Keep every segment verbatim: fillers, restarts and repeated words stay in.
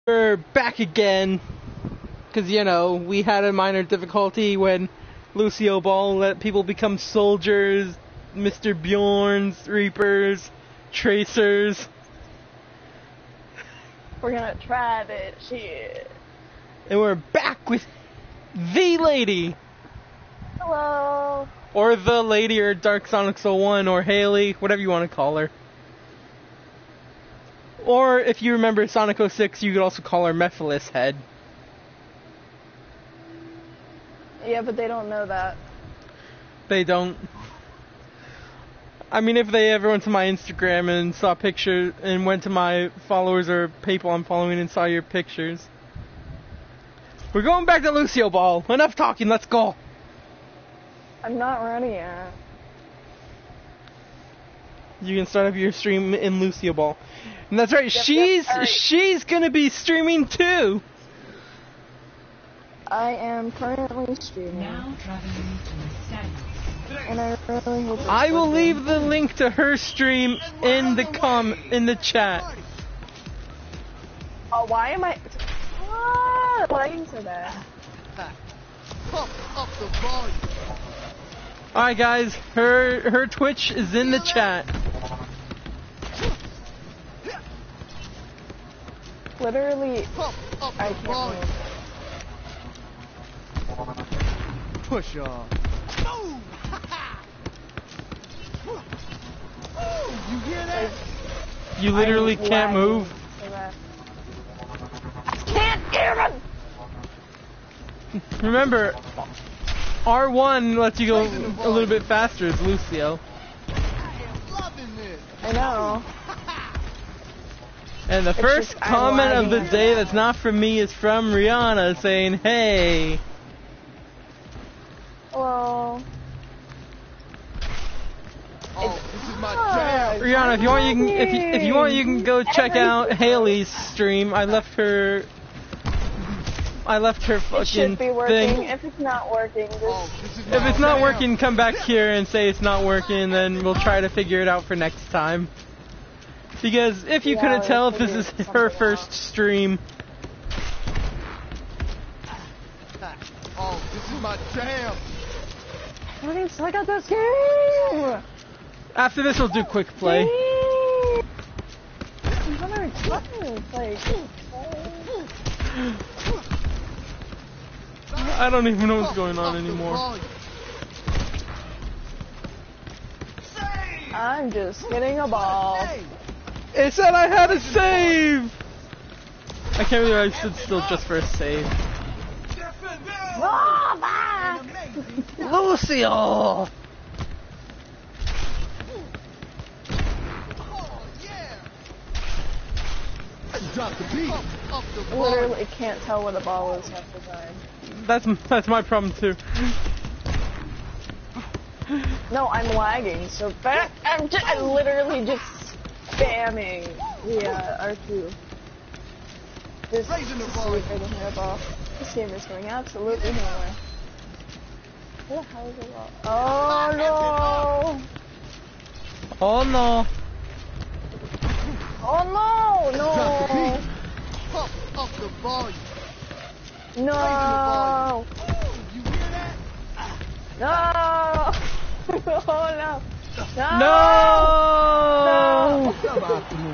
We're back again, because, you know, we had a minor difficulty when Lucio Ball let people become soldiers, Mister Bjorns, Reapers, Tracers. We're gonna try this shit. And we're back with the lady! Hello! Or the lady, or Dark Sonics oh one, or Haley, whatever you want to call her. Or, if you remember Sonic oh six, you could also call her Mephiles Head. Yeah, but they don't know that. They don't. I mean, if they ever went to my Instagram and saw pictures, and went to my followers or people I'm following and saw your pictures. We're going back to Lucio Ball. Enough talking, let's go. I'm not ready yet. You can start up your stream in Lucio Ball. And that's right, Yep, she's yep, right. she's gonna be streaming too. I am currently streaming. Now traveling to status. And I really hope it's I will working. leave the link to her stream in the com in the chat. Oh, why am I... Ah, lagging so bad? Alright guys, her her Twitch is in the chat. Literally, I can't move. Push off. You hear that? You literally I'm can't lagging move. so bad. Can't even! Remember, R one lets you go a little bit faster as Lucio. I know. And the It's first just, I'm comment of the lagging. day that's not from me is from Rihanna saying, hey. Hello. Oh, this is my Ah, jam. Rihanna, if you want, you can if you, if you want, you can go check out Everything. Haley's stream. I left her. I left her It fucking should be working. thing. If it's not working, just... Oh, this is my If it's not jam. working, come back here and say it's not working, then we'll try to figure it out for next time. Because if you Yeah, couldn't we'll tell if this figure is something her out. first stream, Oh, this is my jam. I fucking suck at this game! after this we'll do quick play. I'm gonna fucking like... I don't even know what's going on anymore. I'm just hitting a ball. It said I had a save! I can't believe I stood still just for a save. Oh, back! Lucio! Drop the beat. Up the I literally can't tell where the ball is half the time. That's that's my problem too. No, I'm lagging so bad. I'm, just, I'm literally just spamming the uh, R two. Just to Raising the see volume. if I can hit a ball. This game is going absolutely nowhere. Where the hell is the ball? Oh no! Oh no. Oh no! Drop the No! beat. Pump up the volume. No! You hear that? No! Oh no! No! No! Come on.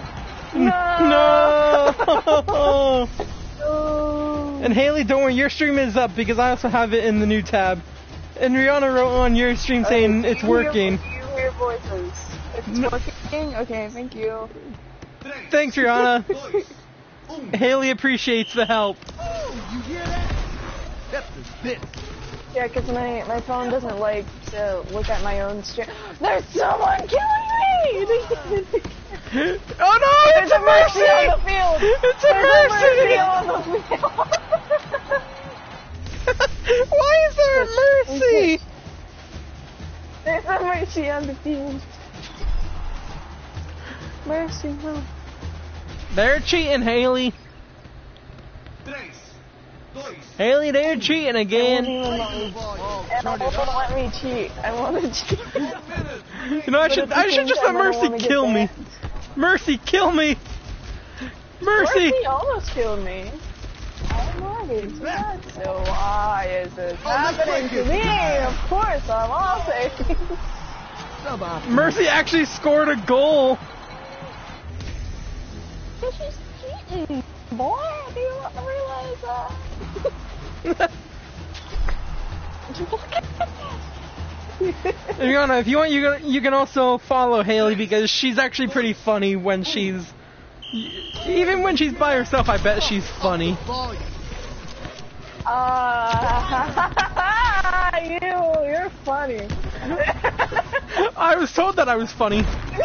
No! No! No! And Haley, don't worry, your stream is up because I also have it in the new tab. And Rihanna wrote on your stream saying Okay, it's you hear- working. You hear voices. If it's No. working, okay, thank you. Thanks, Rihanna. Haley appreciates the help. Oh, you hear that? That's the bit. Yeah, because my, my phone doesn't like to look at my own stream. There's someone killing me! Oh no, There's it's a a mercy mercy! on the field! It's a There's mercy! a mercy on the field! Why is there a mercy? There's a mercy on the field. Mercy, no. They're cheating, Haley. Haley, they're cheating It again. won't even let me, Oh, and turn it it won't up. let me cheat. I want to cheat. You know, I But should at the I should same just time, let I don't Mercy wanna get kill me. banned. Mercy, kill me. Mercy! Mercy almost killed me. I'm lagging so bad. So why is this happening to me? Of course, I'm all safe. Mercy actually scored a goal. She's cheating, boy. Do you want to realize that? Rihanna, if you want, you can, you can also follow Haley because she's actually pretty funny when she's... Even when she's by herself, I bet she's funny. Ah, uh, you, you're funny. I was told that I was funny.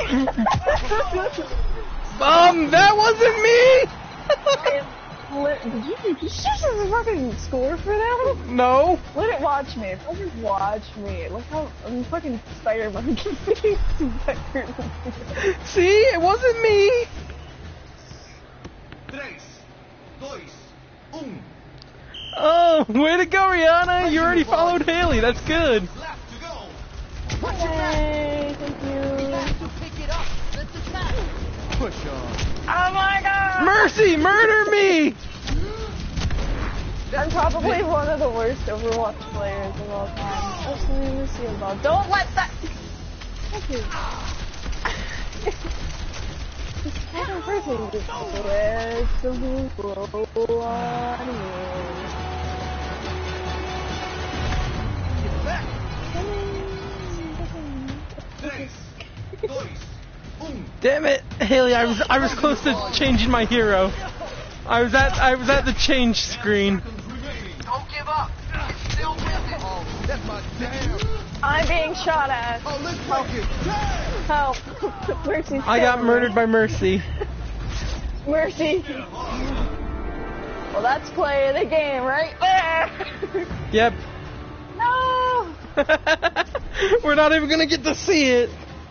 um, that wasn't me! Did you, did you just have a fucking score for that? No. Let it watch me. Fucking watch me. Look how I'm fucking Spider-Man. See, it wasn't me. Tres, dois, um. Oh, way to go, Rihanna! You already followed Haley. That's good. Left to go. Yay, thank you. Push on. Oh my god! Mercy, murder me! I'm probably one of the worst Overwatch players of all time. Oh, sorry, Mercy about. Don't let that. Thank you. This fucking person just lets the blow on you. Get back. Tres, dois, um. Damn it, Haley! I was I was close to changing my hero. I was at I was at the change screen. Don't give up. It's still with it. Oh, that's my damn. I'm being shot at. Oh, let's break it. Help. Mercy's I got killing murdered me. by Mercy. Mercy. Well, that's playing the game right there. Yep. No. We're not even gonna get to see it.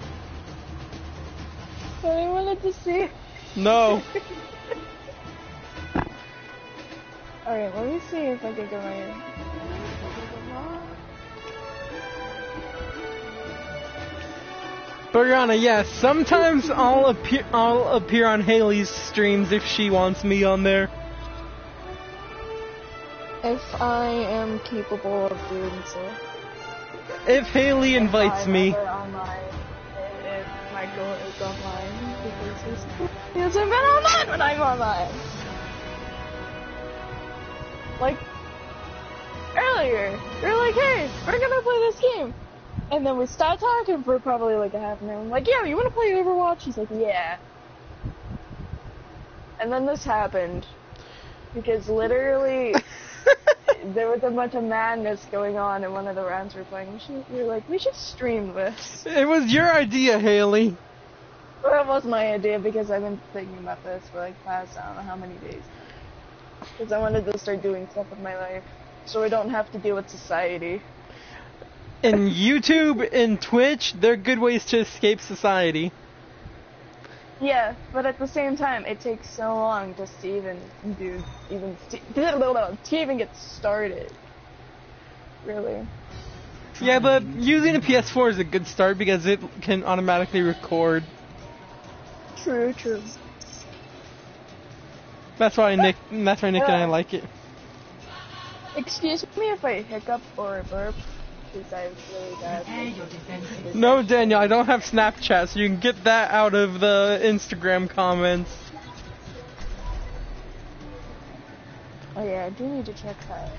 I wanted to see. No. Alright, let me see if I can get my... But Rihanna, yes, sometimes I'll appear I'll appear on Haley's streams if she wants me on there. If I am capable of doing so. If Haley invites if I'm me. ever online, if Michael is online, because he's, he hasn't been online when I'm online. Like, earlier, you're like, hey, we're gonna play this game. And then we start talking for probably like a half an hour. I'm like, yeah, you wanna play Overwatch? He's like, yeah. And then this happened. Because literally, there was a bunch of madness going on in one of the rounds we were playing. We, should, we were like, we should stream this. It was your idea, Haley. Well, that was my idea because I've been thinking about this for like past, I don't know how many days. Because I wanted to start doing stuff with my life. So I don't have to deal with society. And YouTube and Twitch, they're good ways to escape society. Yeah, but at the same time, it takes so long just to even do, even, to even get started. Really. Yeah, but using a P S four is a good start because it can automatically record. True, true. That's why Nick, that's why Nick and I like it. Excuse me if I hiccup or burp, because I really bad. Prepare your defenses. No, Daniel, I don't have Snapchat, so you can get that out of the Instagram comments. Oh yeah, I do need to check that.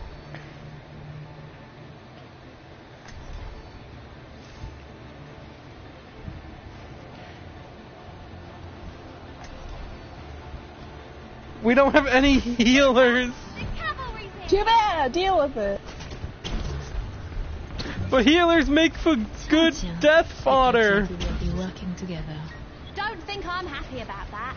We don't have any healers, Too bad, deal with it. but healers make for good death fodder. We'll be working together. Don't think I'm happy about that.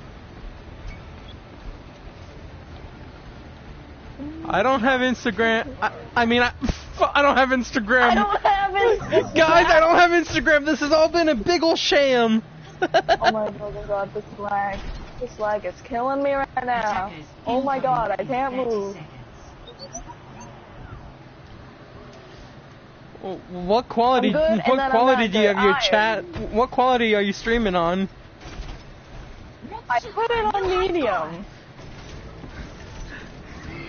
I don't have Instagram. I, I mean, I, I don't have Instagram. I don't have it. Guys, I don't have Instagram. This has all been a big ol' sham. Oh my fucking god, this lag. This lag is killing me right now. Oh my god, I can't move. What quality? I'm good, and What then I'm quality not do you good. have your I chat? What quality are you streaming on? I put it on medium.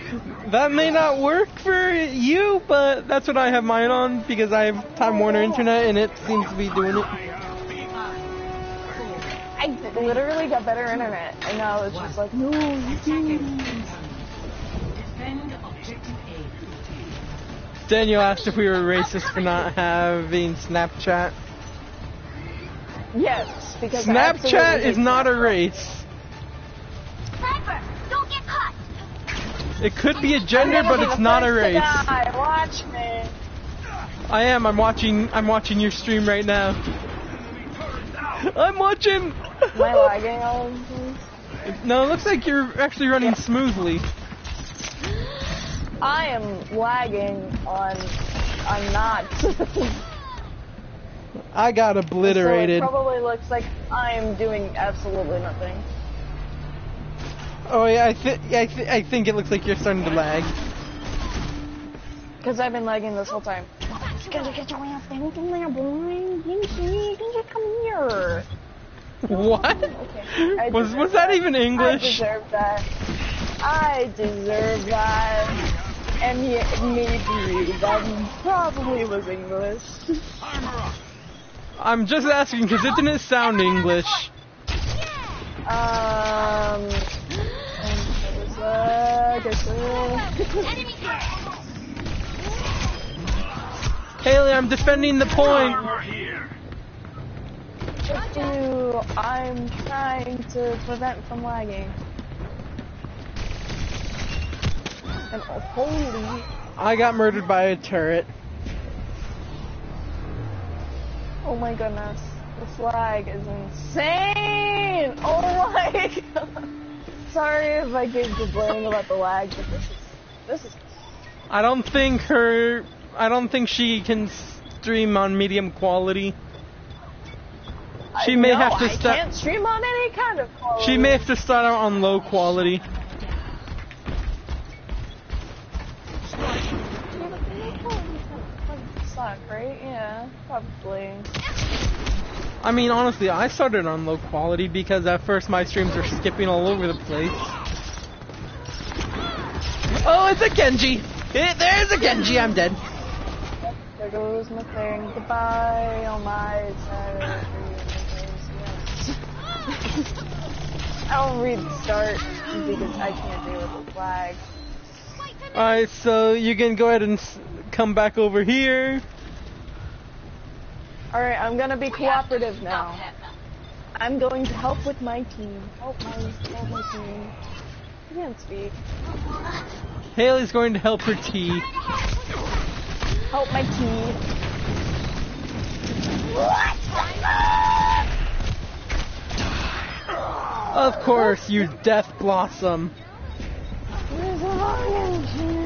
That may not work for you, but that's what I have mine on because I have Time Warner Internet and it seems to be doing it. I literally got better internet, and now it's just like, no, you can't. Daniel asked if we were racist for not having Snapchat. Yes, because Snapchat is not a race. Sniper, don't get caught. It could be a gender, but it's not a race. Die. Watch me. I am. I'm watching. I'm watching your stream right now. I'm watching. Am I lagging all of this? No, it looks like you're actually running smoothly. I am lagging on. I'm not. I got obliterated. So it probably looks like I'm doing absolutely nothing. Oh yeah, I think I, th I think it looks like you're starting to lag. Because I've been lagging this whole time. Gotta get your ass down from there, boy. Dinky, Dinky, come here. What? Okay. Was was that, that even English? I deserve that. I deserve that. And yet, maybe that probably was English. I'm just asking because it didn't sound English. Um. Uh, I guess, uh, Haley, I'm defending the point. Ew, I'm trying to prevent from lagging. And oh, holy. I got murdered by a turret. Oh my goodness. This lag is insane! Oh my god. Sorry if I keep complaining about the lag, but this is this is I don't think her I don't think she can stream on medium quality. She may no, have to I start can't stream on any kind of quality. She may have to start out on low quality. Suck, right? Yeah, probably. I mean, honestly, I started on low quality because at first my streams were skipping all over the place. Oh, it's a Genji! It, there's a Genji, I'm dead. There goes my thing. Goodbye, oh my yes. I'll read the start because I can't deal with the flag. Alright, so you can go ahead and s come back over here. Alright, I'm gonna be cooperative now. I'm going to help with my team. Help my, help my team. I can't speak. Haley's going to help her tea. Help my team. Of course, you Death Blossom. There's a lion.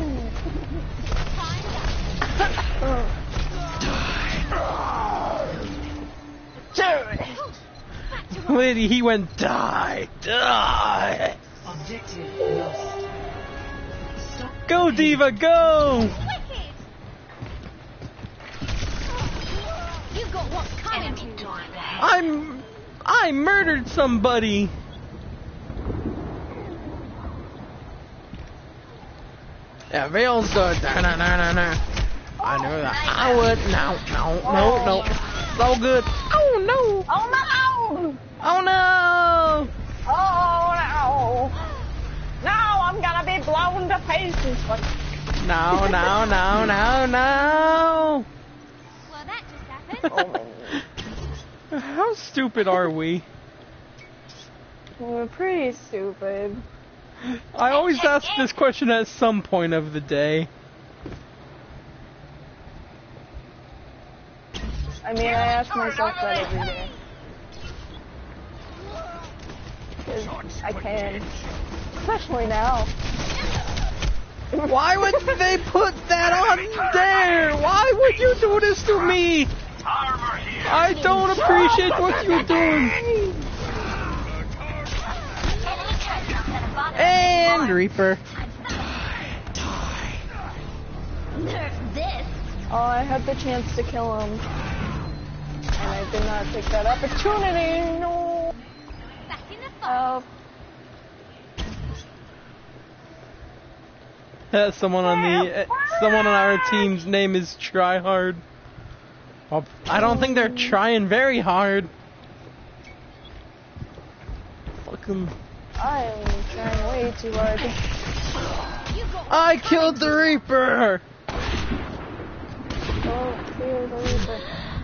Lady, he went die, die. Objective lost. Stop. Go, Diva, go! You got what's coming to you. I'm, I murdered somebody. Yeah, Vale's good. Nah, nah, nah, nah, nah. I knew that. I would. No, no, no, no. So good. Oh no. Oh no! Oh no. Oh no! Now I'm gonna be blown to pieces. No, no, no, no, no. Well, that just happened. Oh my. How stupid are we? We're pretty stupid. I always ask this question at some point of the day. I mean, I ask myself that every day. Because I can. Especially now. Why would they put that on there? Why would you do this to me? I don't appreciate what you're doing. And Reaper. Oh, I had the chance to kill him. And I did not take that opportunity. No. Back in the Help. someone on the uh, someone on our team's name is Tryhard. Well, I don't think they're trying very hard. Fucking. I am trying way too hard. I killed the Reaper. Don't kill the Reaper.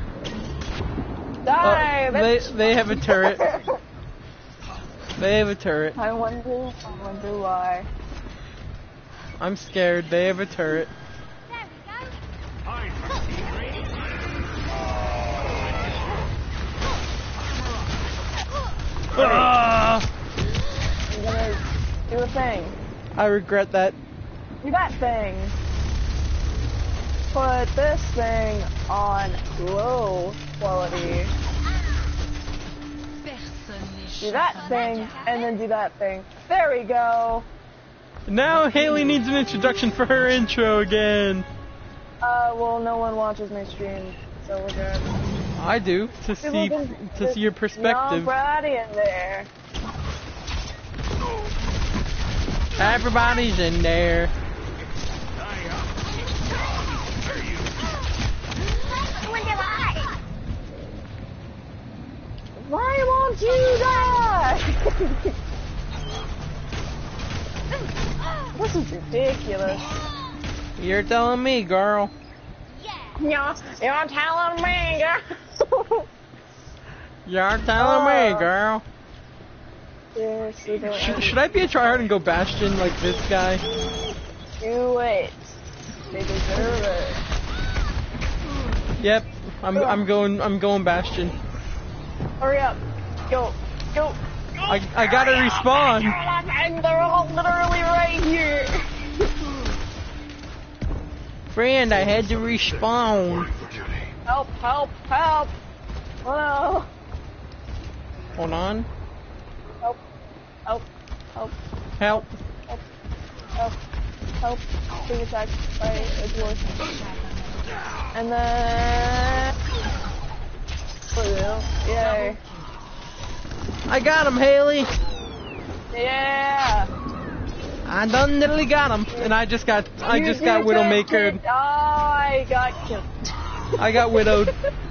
Die, Uh, they bitch. they have a turret. They have a turret. I wonder, I wonder why. I'm scared. They have a turret. There we go. Ah! I'm gonna do a thing. I regret that. Do that thing. Put this thing on low quality. Do that thing, and then do that thing. There we go. Now Haley needs an introduction for her intro again. Uh, well, no one watches my stream, so we're good. I do, to see to see your perspective. Nobody in there. Everybody's in there. When did I? Why won't you die? This is ridiculous. You're telling me, girl. Yeah. You're, you're telling me, girl. You're telling me, Oh. girl. Seriously, don't Sh should I be a tryhard and go Bastion like this guy? do it. They deserve it. Yep. I'm I'm going I'm going Bastion. Hurry up. Go. Go. I I gotta respawn. And they're all literally right here. Friend, I had to respawn. Help, help, help. Oh no. Hold on. Help, help, help, Help. help, help. Being attacked by a dwarf. And then... Yay. I got him, Haley. Yeah. I done literally got him, and I just got I You just got did Widowmaker. it. I got killed. I got widowed.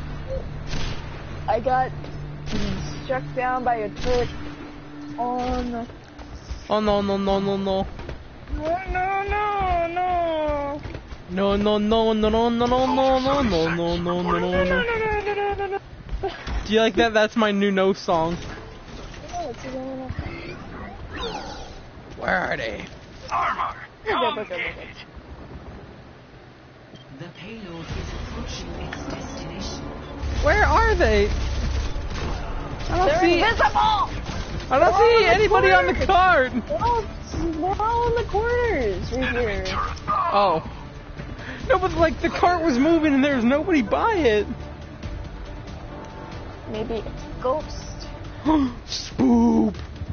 I got struck down by a turret on... Oh no no no no no. No, no, no, no. No no no no no no no no no no no no no no no. Do you like that? That's my new no song. Where are they? Armor! The payload is approaching its destination. Where are they? I don't They're see. invisible! I don't see anybody on the card. They're all, they're all in the corners right here. Oh. No, but like the cart was moving and there was nobody by it. Maybe it's a ghost. Spoop.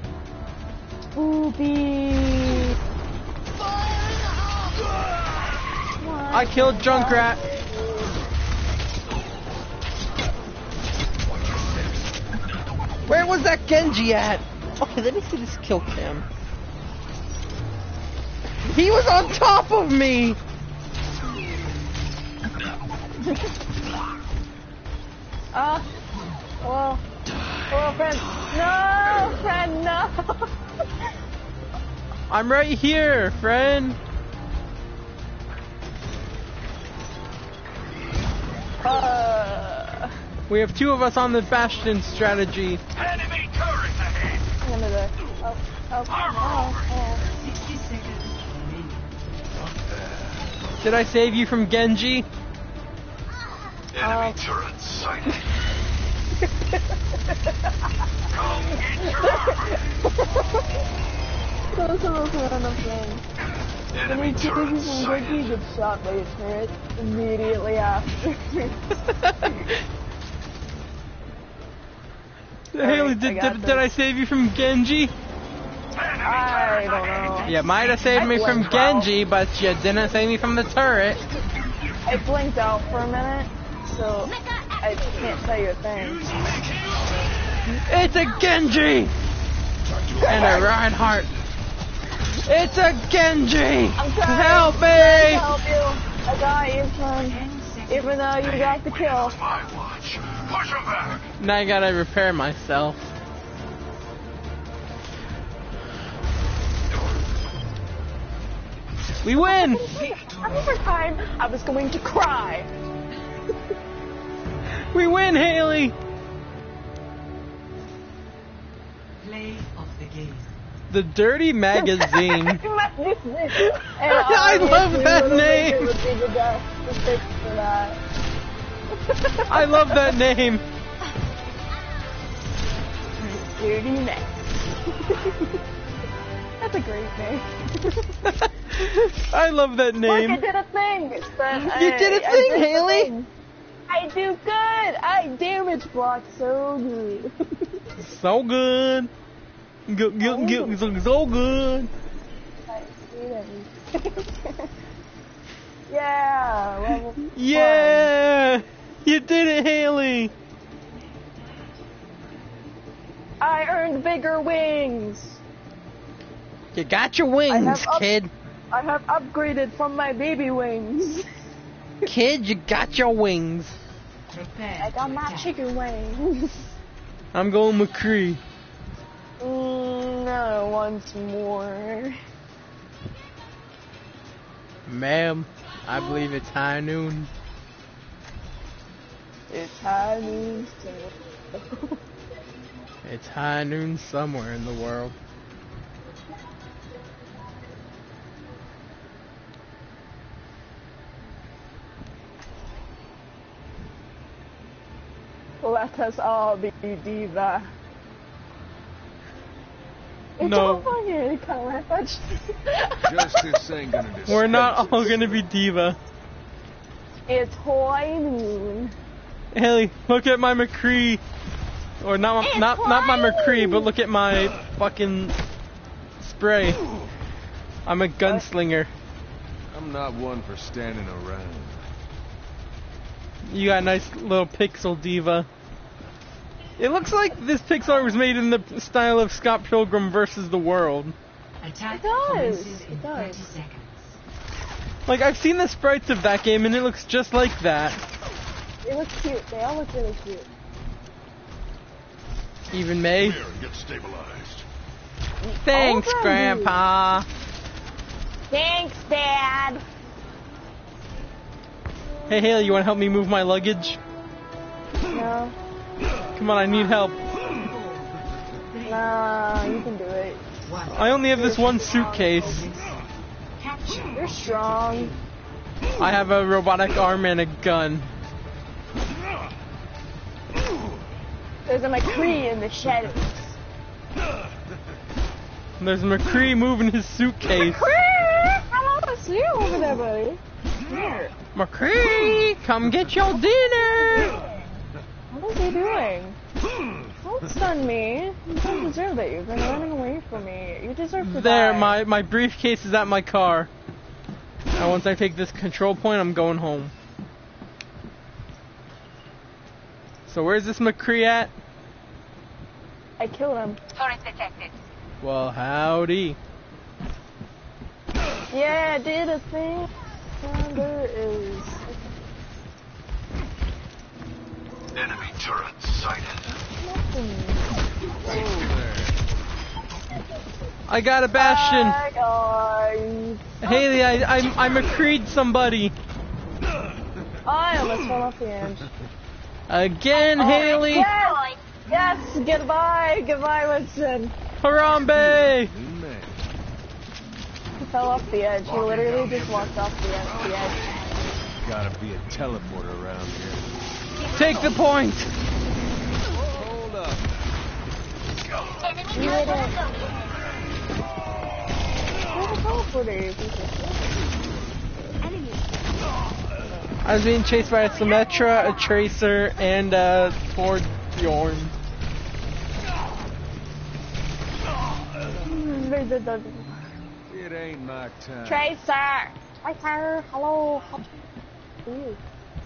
Spoopy. I killed Junkrat. Where was that Genji at? Okay, let me see this kill cam. He was on top of me! Ah. Uh, well. Well, friend. No, friend, no. I'm right here, friend. Uh, We have two of us on the Bastion strategy. Enemy turret ahead! I'm gonna die. Oh, oh, oh, oh. sixty seconds remaining. Did I save you from Genji? Enemy turret sighted. Come get your So, so, so, random thing. When enemy he turret chooses and sighted. Goki gets shot by a turret immediately after. Haley, I did, got did, this. did I save you from Genji? I don't know. You might have saved I me from blinked out. Genji, but you didn't save me from the turret. I blinked out for a minute, so I can't tell you a thing. It's a Genji! And a Reinhardt. It's a Genji! I'm trying, Help I'm trying to me! help you. I got you, son. Ten seconds. Even though you got the kill. My watch. Push him back. Now I gotta repair myself. We win! Another time, I was going to cry. We win, Haley! Play of the game. The Dirty Magazine. And I love obviously that Little name. Victor would be the best to fix for that. I love that name. Dirty Neck. That's a great name. I love that Look, I name. did a thing. But You I, did a I thing, did the Haley. thing. I do good. I damage block so good. So good. Go, go, go, so, so good. I hate everything. Yeah, level one. Yeah! You did it, Haley! I earned bigger wings. You got your I wings, have up- kid. I have upgraded from my baby wings. Kid, you got your wings. Prepare I got to my attack. chicken wings. I'm going McCree. Mm, no, once more. Ma'am, I believe it's high noon. It's high noon still. It's high noon somewhere in the world. Let us all be diva. It's No. all fucking kind of like Justice ain't gonna dispense. We're not all gonna be diva. It's high noon. Haley, look at my McCree. Or not, It's not, not my high McCree, noon. but look at my fucking spray. I'm a gunslinger. I'm not one for standing around. You got a nice little pixel diva. It looks like this pixel art was made in the style of Scott Pilgrim versus the World. Attack It does. commences in It does. thirty seconds. Like, I've seen the sprites of that game and it looks just like that. It looks cute. They all look really cute. Even May. Here and get stabilized. Thanks, All of them do. Grandpa. Thanks, Dad. Hey, Haley, you wanna help me move my luggage? No, Come on, I need help. no, you can do it. One. I only have this one suitcase. Capture. You're strong. I have a robotic arm and a gun. There's a McCree in the shadows. There's McCree moving his suitcase. McCree! I want to see you over there, buddy. Here. McCree, come get your dinner. What is he doing? Don't stun me. You don't deserve it. You've been running away from me. You deserve to There, die. my, my briefcase is at my car. And once I take this control point, I'm going home. So where's this McCree at? I killed him. Turret detected. Well, howdy. Yeah, I did a thing. And there is. Enemy turret sighted. Nothing. I got a Bastion. Hi, guys. Haley, I, I, I McCree'd somebody. I almost fell off the edge. Again, Haley. Yes! Yes! Goodbye! Goodbye, Winston. Harambe. Man. He fell off the edge. He literally just walked off the edge. The edge. Gotta be a teleporter around here. Take the point. Hold up. Enemy You turret didn't- located. Where's the teleporter, you piece of shit? Enemy. I was being chased by a Symmetra, a Tracer, and a Torbjorn. It ain't my time. Tracer! Tracer! Hello! Ooh.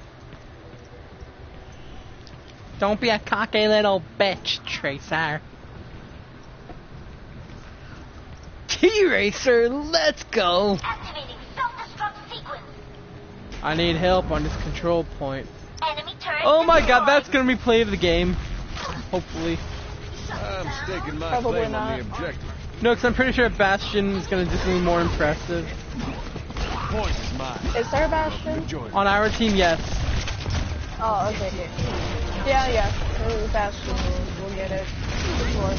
Don't be a cocky little bitch, Tracer. T-Racer, let's go! Activating self-destruct sequence. I need help on this control point. Enemy turret Oh my god, destroyed. that's gonna be play of the game. Hopefully. I'm staking my Probably claim on the not. objective. No, because I'm pretty sure Bastion is gonna just be more impressive. Point is mine. Is there a Bastion? Join. On our team, yes. Oh, okay, okay. Yeah, yeah. The Bastion, we'll, we'll get it. Before.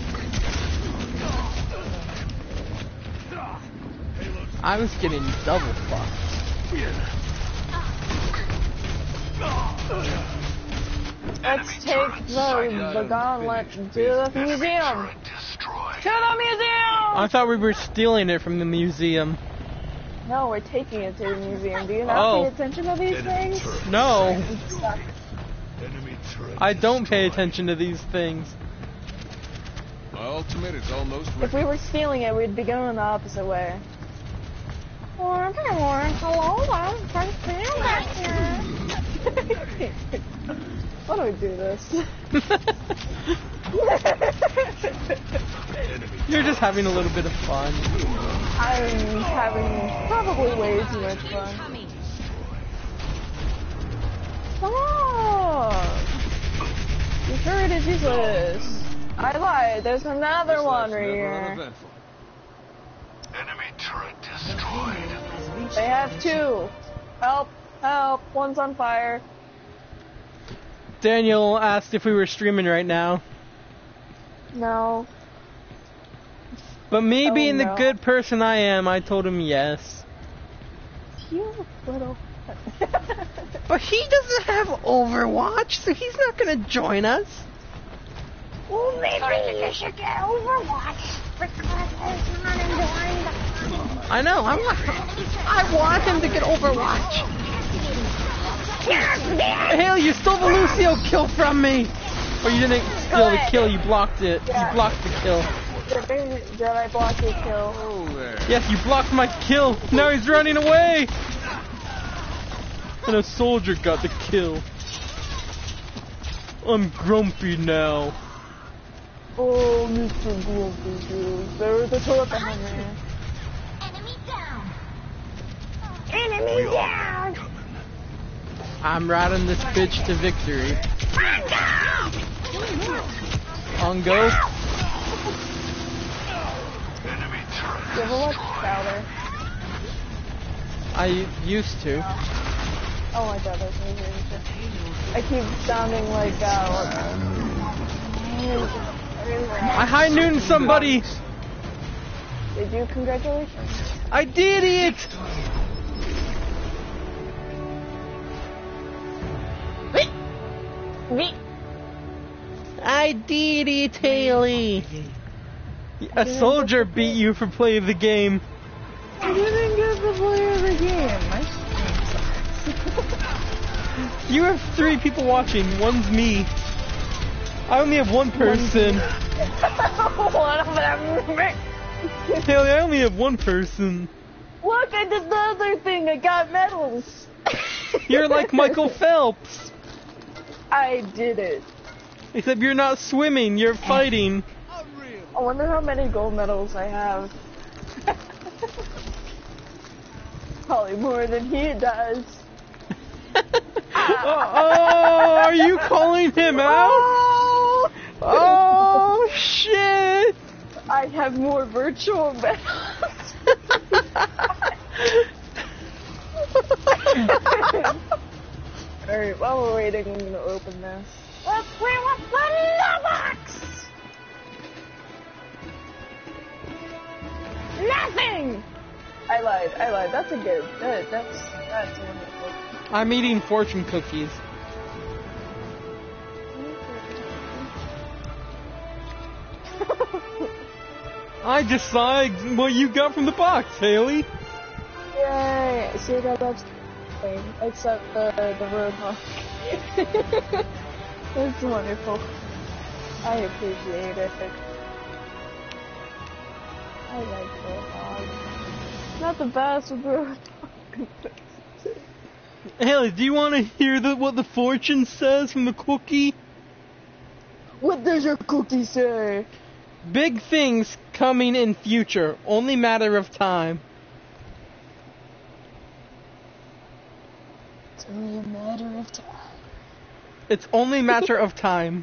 I was getting double fucked. Let's take the, the gauntlet to the museum. Destroyed. To the museum! I thought we were stealing it from the museum. No, we're taking it to the museum. Do you not Oh. pay attention to these things? No, Enemy turret I don't pay destroyed. attention to these things. My ultimate is almost If ready. we were stealing it, we'd be going the opposite way. Hello, I'm Frank back here. Why do we do this? You're just having a little bit of fun. I'm having probably way too much fun. Stop! You sure it is useless. I lied, there's another This one life's right never here. uneventful. Enemy turret destroyed. They have two. Help, help, one's on fire. Daniel asked if we were streaming right now. No. But me Oh, being the no. good person I am, I told him yes. You little... But he doesn't have Overwatch, so he's not gonna join us. Well, maybe you should get Overwatch because it's not enjoying the I know, I want I want him to get Overwatch. Hell, you stole the Lucio kill from me! Or you didn't steal the kill, you blocked it. Yeah. You blocked the kill. Did, did I block your kill? Oh, there. Yes, you blocked my kill. Now he's running away. And a soldier got the kill. I'm grumpy now. Oh, Mister Grumpy Goose. There's a turret behind me. enemy down. Enemy down. I'm riding this bitch to victory. On go. Enemy turret. You ever watch Crowder? I used to. Oh my god, that's amazing. I keep sounding like, uh, I high noon somebody. did you? Congratulations. I did it. Me. I did it, Haley. A soldier beat you for play of the game. I didn't get the play of the game. My You have three people watching. One's me. I only have one person. One of them. Haley, I only have one person. Look, I did the other thing. I got medals. You're like Michael Phelps. I did it. Except you're not swimming, you're fighting. I wonder how many gold medals I have. Probably more than he does. Oh, oh, are you calling him out? Oh! Oh, shit. I have more virtual medals. Alright, while we're waiting, I'm gonna open this. Let's play with the box! Nothing! I lied, I lied. That's a good, that, that's, that's wonderful. I'm eating fortune cookies. I just saw what you got from the box, Haley. Yay! See, I got that thing, except the, the roadhog. It's wonderful. I appreciate it. I like roadhog. Not the best with roadhog. Haley, do you want to hear the, what the fortune says from the cookie? What does your cookie say? Big things coming in future. Only matter of time. It's only a matter of time. It's only matter of time.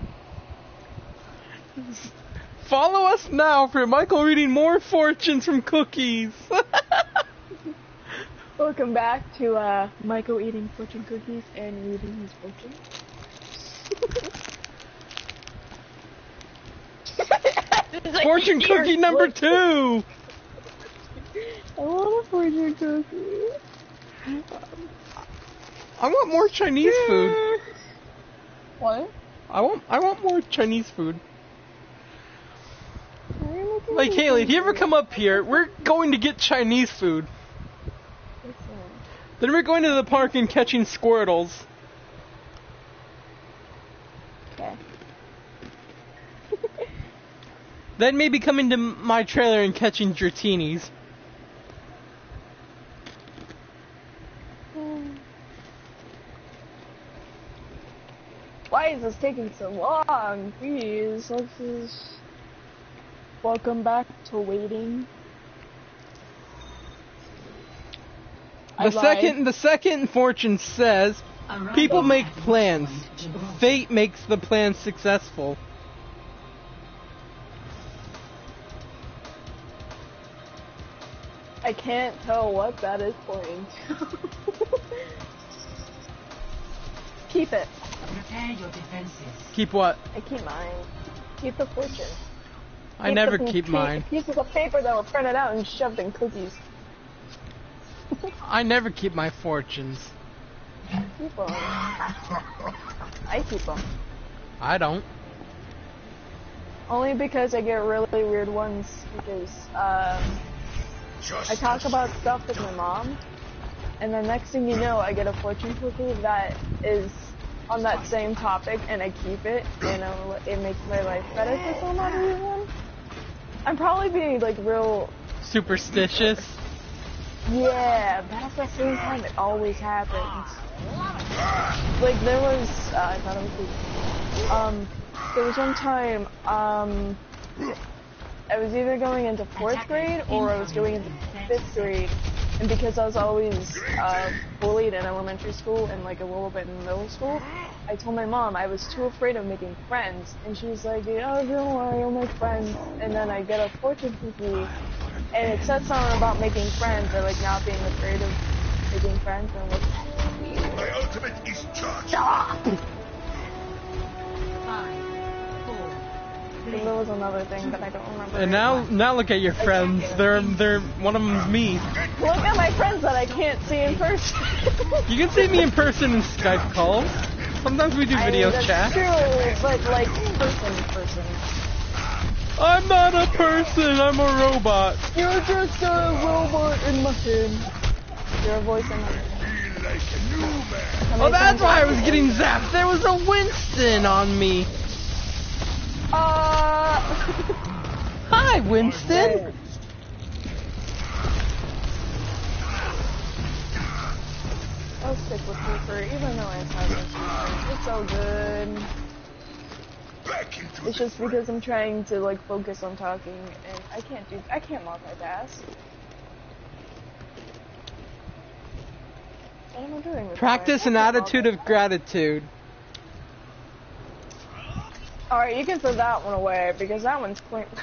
Follow us now for Michael reading more fortunes from cookies. Welcome back to uh, Michael eating fortune cookies and reading his fortune. Fortune cookie number two! I want a fortune cookie. I want more Chinese food. What? I want I want more Chinese food. Like, Haley, if you ever come up here, we're going to get Chinese food. Then we're going to the park and catching squirtles. Okay. Then maybe coming to my trailer and catching Drattinis. Why is this taking so long? Please, let's just... Welcome back to waiting. The second, the second fortune says, people make plans. Fate makes the plan successful. I can't tell what that is pointing to. Keep it. Prepare your defenses. Keep what? I keep mine. Keep the fortune. I Keep never the keep pa- mine. Pieces of paper that were printed out and shoved in cookies. I never keep my fortunes. Keep them. I keep them. I don't. Only because I get really weird ones because um, I talk about stuff with my mom, and the next thing you know, I get a fortune cookie that is on that same topic, and I keep it, and uh, it makes my life better for some odd reason. I'm probably being like real Superstitious. Yeah, but at the same time, it always happens. Like, there was, uh, I thought it was cool. Um, there was one time, um, I was either going into fourth grade or I was going into fifth grade, and because I was always, uh, bullied in elementary school and, like, a little bit in middle school, I told my mom I was too afraid of making friends, and she was like, oh, don't worry, I'll make friends, and then I get a fortune cookie, and it said something about making friends, or, like, not being afraid of making friends, and I'm like, My ultimate is charged. stop! Five, four, I think there was another thing, but I don't remember. And now, now look at your friends. They're, they're, one of them's me. Look at my friends that I can't see in person. You can see me in person in Skype calls. Sometimes we do I video mean, that's chat. true, but, like, person to person. I'm not a person, I'm a robot. You're just a robot in my head. You're a voice in my head. Feel like a new man. How Oh, many that's times why I have was you- getting zapped. There was a Winston on me. Uh. Hi, Winston. I'll stick with Reaper, even though I have Reaper. It's so good. Back into It's just because I'm trying to like focus on talking, and I can't do. I can't multitask. What am I doing? With Practice an attitude of gratitude. All right, you can throw that one away because that one's pointless.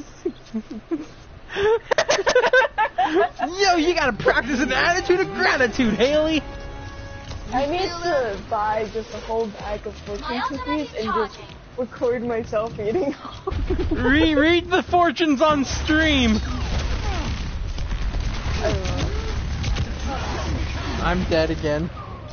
Yo, you gotta practice an attitude of gratitude, Haley. I need to buy just a whole bag of fortune cookies and just record myself eating them. Re read the fortunes on stream. I don't know. I'm dead again.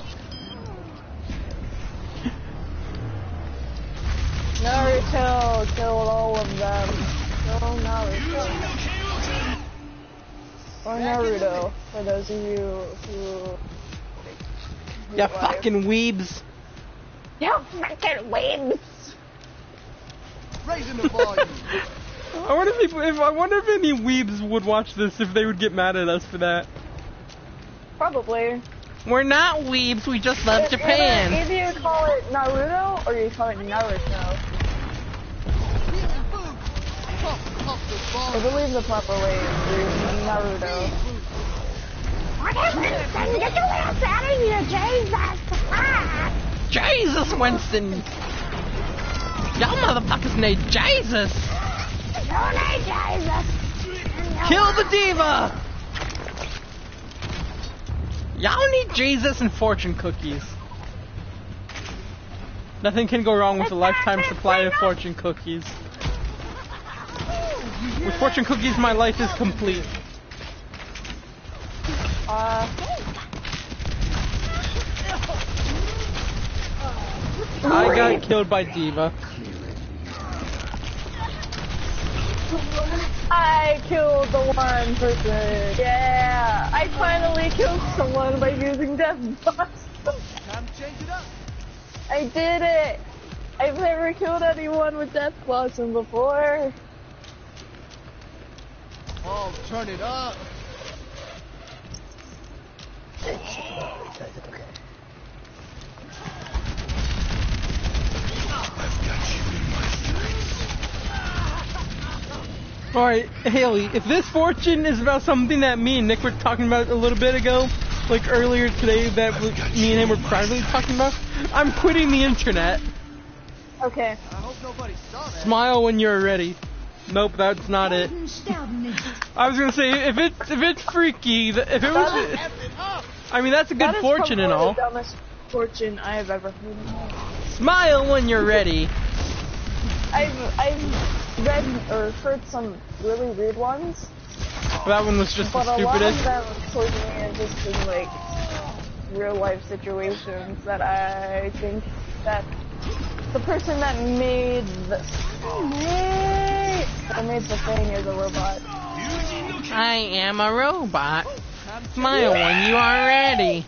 Naruto killed all of them. Kill Naruto. Or Naruto, for those of you who... Ya fucking weebs. You fucking weebs! Raising the volume. I wonder if people, if I wonder if any weebs would watch this, if they would get mad at us for that. Probably. We're not weebs, we just love Either- Japan. Either you call it Naruto, or you call it Naruto. I believe the proper way is through Naruto. Get your ass out of here, Jesus! Ah! Jesus, Winston! Y'all motherfuckers need Jesus! Don't need Jesus! Kill the diva! Y'all need Jesus and fortune cookies. Nothing can go wrong with a lifetime supply of fortune cookies. With fortune cookies, my life is complete. Uh, I got killed by Diva. I killed the one person. Yeah, I finally killed someone by using Death Blossom. Time to change it up. I did it. I've never killed anyone with Death Blossom before. Oh, turn it up. Alright, Haley, if this fortune is about something that me and Nick were talking about a little bit ago, like earlier today that we, me and him were privately talking about, I'm quitting the internet. Okay. I hope nobody saw that. Smile when you're ready. Nope, that's not it. I was gonna say, if it's, if it's freaky, th- if it was... I mean, that's a good That is fortune and probably all. the dumbest fortune I have ever heard in my life. Smile when you're ready. I've I've read or heard some really weird ones, That one was just but the a lot of stupidest. them told me are just in like real life situations that I think that the person that made the that made the thing is a robot. I am a robot. Smile when you are ready.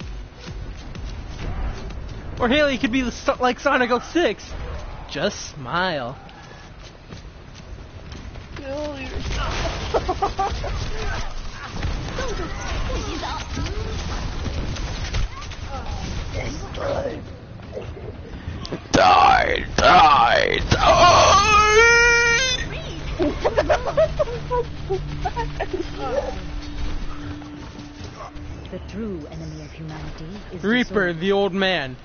Or Haley could be the so- like Sonic oh six. Just smile. Kill yourself. Die, die, die! The true enemy of humanity is Reaper, the old man.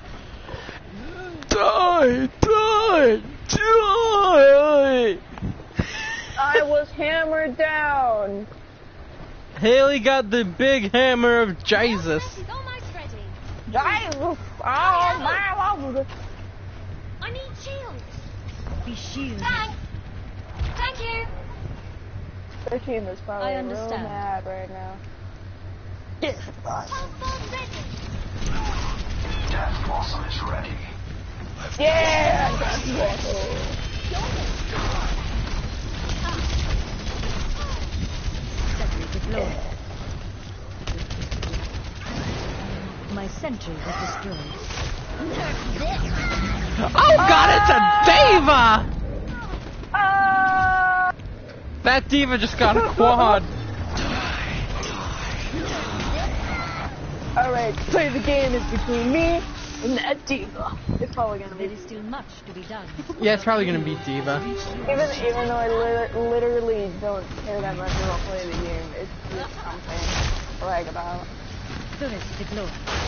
Die, die, die! I was hammered down. Haley got the big hammer of Jesus. Jesus. Oh my Lord. I need shields. Be shielded. Thanks. Thank you. thirteen is probably I real understand. mad right now. Compound ready. Death Blossom is ready. Yeah, that's awesome. Sentry deployed. My sentry was destroyed. Oh god, it's a diva! Ah! That diva just got a quad. Alright, play the game is between me and that diva. It's probably gonna be There is still much to be done. Yeah, it's probably gonna be Diva. even even though I lit literally don't care that much about playing the game. It's just something to brag about. Turret deployed.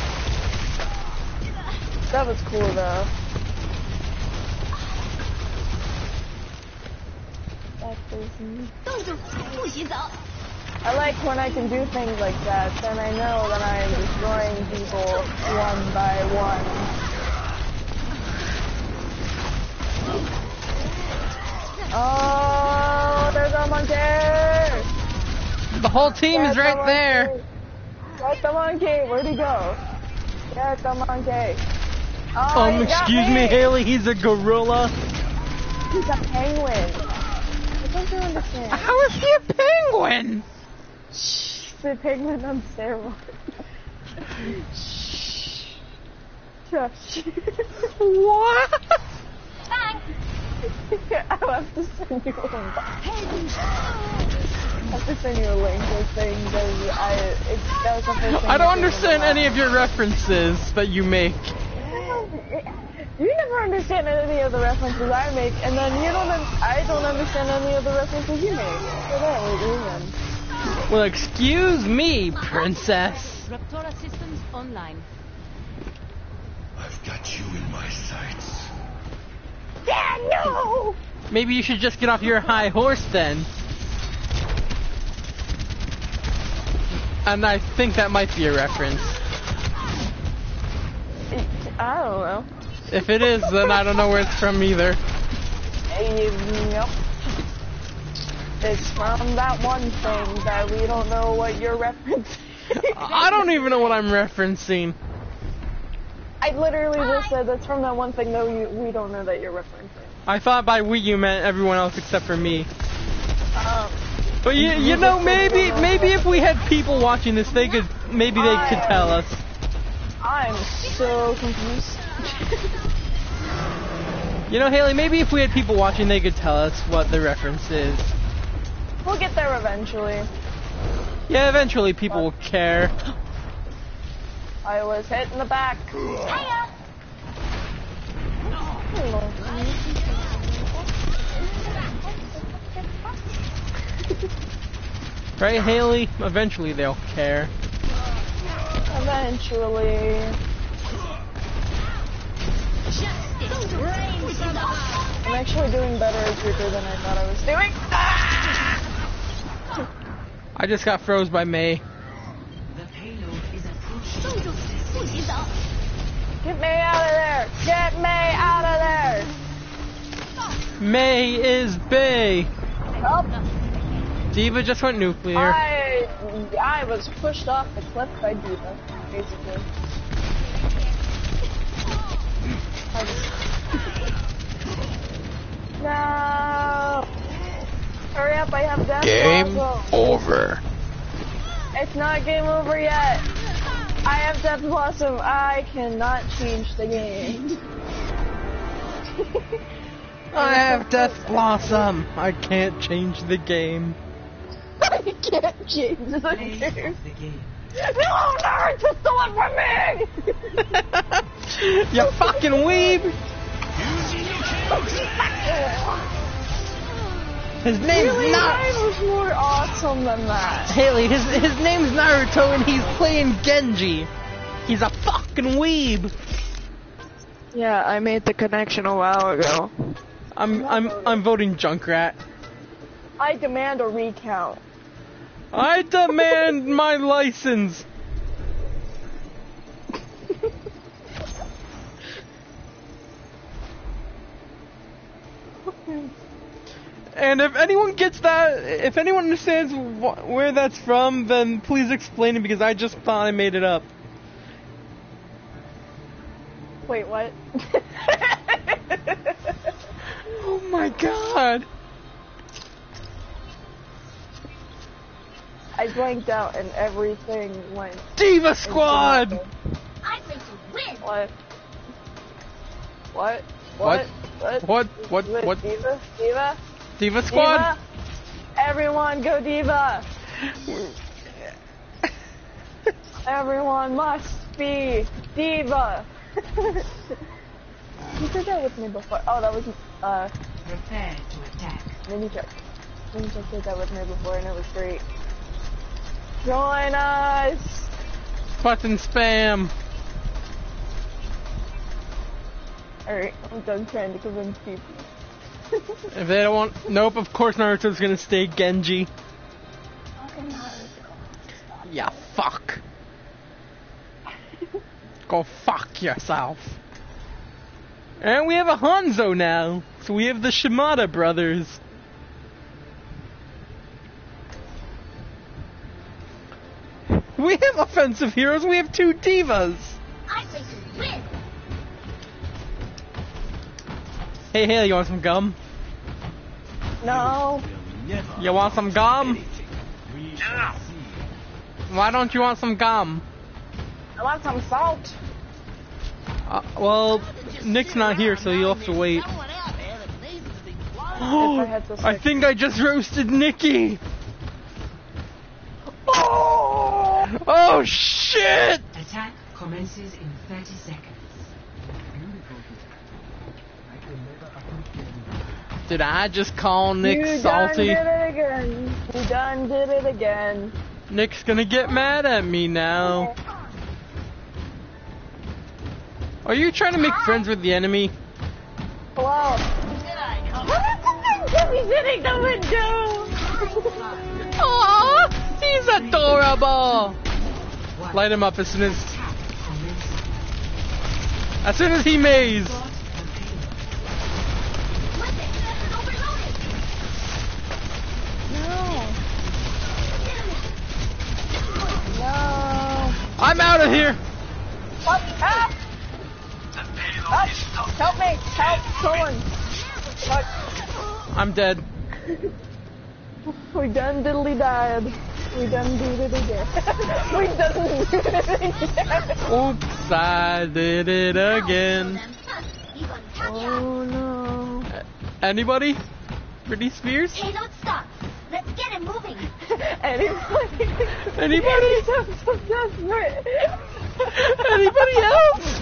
That was cool though. That was I like when I can do things like that, then I know that I am destroying people one by one. Oh, there's a monkey! The whole team Get is the right there. monkey. Get the monkey! Where'd he go? Get the monkey! Oh, Um, he got excuse me, Haley, he's a gorilla. He's a penguin. I don't you understand. How is he a penguin? It's a penguin on steroids. Shush. What? I'll have to send you a link. I'll have to send you a link to this thing because I, it, that was the first thing I don't that came to understand mind. any of your references that you make. You never understand any of the references I make, and then you don't. Un I don't understand any of the references you make. So that was even. Well, excuse me, princess. Raptora systems online. I've got you in my sights. Dad, no! Maybe you should just get off your high horse then. And I think that might be a reference. I don't know. If it is, then I don't know where it's from either. Hey, yep. It's from that one thing that we don't know what you're referencing. I don't even know what I'm referencing. I literally just said that's from that one thing that we, we don't know that you're referencing. I thought by we you meant everyone else except for me. Um, But you, you know, maybe maybe if we had people watching this, they could maybe they could tell us. I'm so confused. You know, Haley, maybe if we had people watching, they could tell us what the reference is. We'll get there eventually. Yeah, eventually people will care. I was hit in the back. Right, Haley? Eventually they'll care. Eventually. I'm actually doing better as Reaper than I thought I was doing. I just got froze by May. The payload is approaching. Get me out of there! Get me out of there! May is Bay. Oh, Diva just went nuclear. I I was pushed off the cliff by Diva, basically. I just... No! Hurry up! I have death. Game Blossom. over. It's not game over yet. I have Death Blossom. I cannot change the game. I have Death Blossom. I can't change the game. I can't change the Play game. the game. No, Naruto, stole it from me! You fucking weeb! His name's Really, not mine was more awesome than that. Haley. His his name's Naruto, and he's playing Genji. He's a fucking weeb. Yeah, I made the connection a while ago. I'm I'm I'm voting Junkrat. I demand a recount. I demand my license. And if anyone gets that, if anyone understands wh where that's from, then please explain it, because I just thought I made it up. Wait, what? Oh my god. I blanked out and everything went. Diva Squad! I think you win. What? What? What? What? What? What? What? What? Diva? Diva? Diva Squad? Diva? Everyone go Diva! Everyone must be Diva! You did that with me before. Oh, that was, uh, Prepare to attack. Mini Chuck. Mini Chuck did that with me before and it was great. Join us! Button spam. Alright, I'm done trying to convince people. If they don't want, nope. Of course Naruto's gonna stay Genji. Yeah, fuck. Go fuck yourself. And we have a Hanzo now. So we have the Shimada brothers. We have offensive heroes. We have two divas. I think you win. Hey, Haley, you want some gum? No. You want some gum? Why don't you want some gum? I want some salt. Uh, well, Nick's not here, so you'll have to wait. Oh, I had to I stick- think I just roasted Nikki. Oh, oh shit! Attack commences in thirty seconds. Did I just call Nick you salty? You done did it again. You done did it again. Nick's gonna get mad at me now. Are you trying to make friends with the enemy? Hello. He's hitting the window. Aww, he's adorable. Light him up as soon as, as soon as he maze. No. No. I'm out of here. What? Help! Help! Help me! Help! Someone! What? I'm dead. We done diddly died. We done did it again. We done did it again. Oops, I did it again. Oh no. Anybody? Britney Spears? Hey, don't stop. Let's get it moving. Anybody? Anybody? You sound so desperate. Anybody else?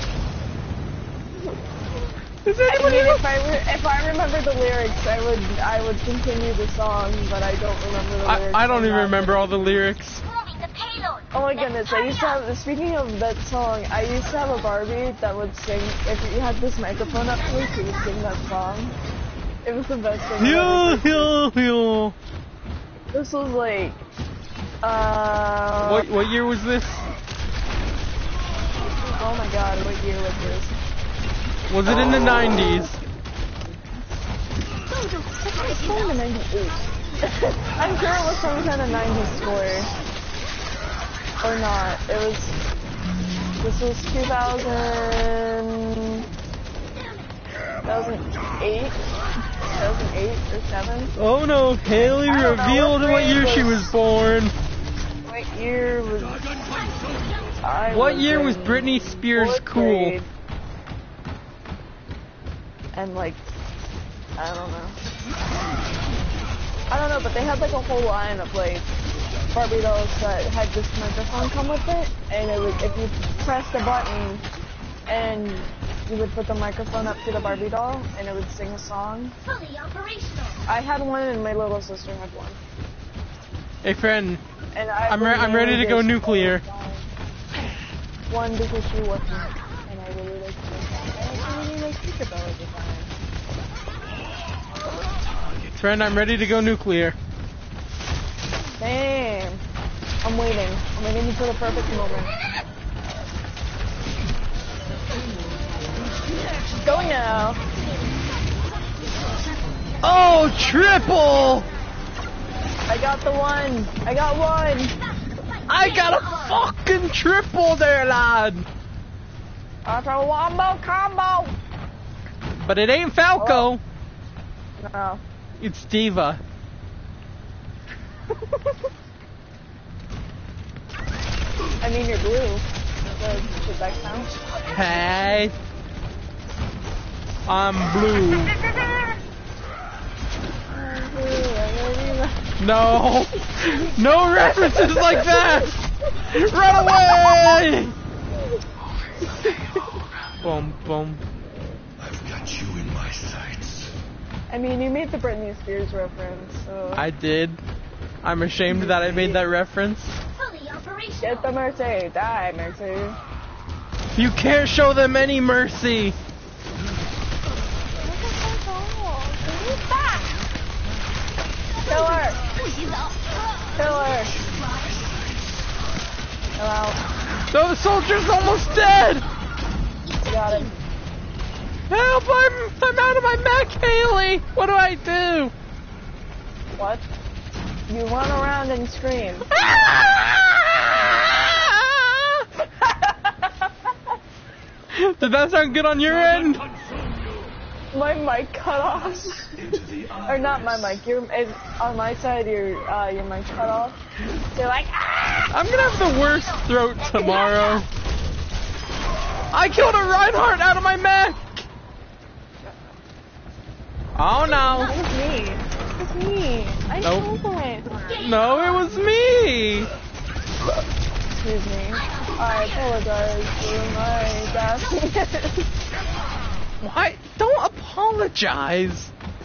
Is I anybody mean, else? if I re if I remember the lyrics, I would I would continue the song, but I don't remember the lyrics. I, I don't even not. remember all the lyrics. Moving the payload. Oh my goodness, I used to have, speaking of that song, I used to have a Barbie that would sing, if you had this microphone up to me, she would sing that song. It was the best thing Yo, ever. yo, yo. This was like, uh... What, what year was this? Oh my god, what year was this? Was it in the nineties? It was from the ninety-eight. I'm sure it was some kind of nineties score. Or not. It was... This was two thousand... two thousand eight? two thousand eight or seven? Oh no, Haley I don't know, revealed what what year grade she was- was born. What year was... I What year was in Britney Spears fourth cool? grade. And like, I don't know. I don't know, but they had like a whole line of like Barbie dolls that had this microphone come with it, and it would, if you pressed a button, and you would put the microphone up to the Barbie doll, and it would sing a song. Fully operational. I had one, and my little sister had one. Hey friend, And I I'm re I'm ready to go nuclear. One because she wasn't, and I really liked her. And I really liked Tinkerbell at the time. Friend, I'm ready to go nuclear. Damn. I'm waiting. I'm waiting for the perfect moment. Go now. Oh, triple! I got the one. I got one. I got a fucking triple there, lad. That's a wombo combo. But it ain't Falco. No. It's Diva. I mean, you're blue. Should, should that count? Hey. I'm blue. No. No references like that. Run away. Boom, boom. I've got you in my sights. I mean, you made the Britney Spears reference, so... I did. I'm ashamed that I made that reference. Fully operational. Get the mercy. Die, mercy. You can't show them any mercy. Kill her! Kill her! Hello. No, the soldier's almost dead. Got it. Help! I'm I'm out of my mech, Haley. What do I do? What? You run around and scream. Did that sound good on your end? My mic cut off. Or not my mic. Your it, on my side, your uh, your mic cut off. You're like, ah! I'm gonna have the worst throat tomorrow. I killed a Reinhardt out of my mech. Oh no. That was me. That was me. I Nope. know it. No, it was me. Excuse me. I apologize for my bad. Why? Don't apologize.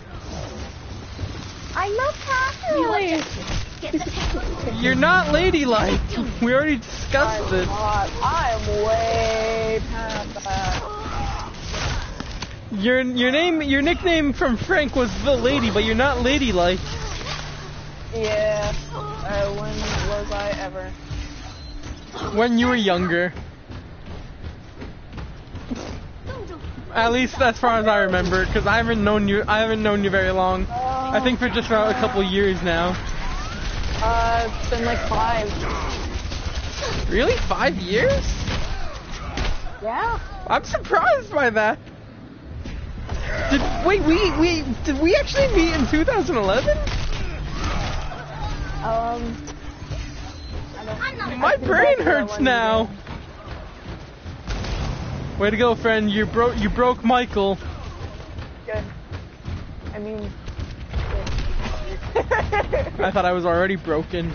I'm not properly. You're not ladylike. We already discussed I'm this. not. I'm way past that. Your your name, your nickname from Frank was the lady, but you're not ladylike. Yeah. Uh, when was I ever? When you were younger. At least as far as I remember, because I haven't known you. I haven't known you very long. I think for just about a couple years now. Uh, it's been like five. Really? Five years? Yeah. I'm surprised by that. Did wait? We we did we actually meet in two thousand eleven? Um. I don't, My I think brain that's hurts that one now. Way to go, friend! You broke you broke Michael. Good. I mean. I thought I was already broken.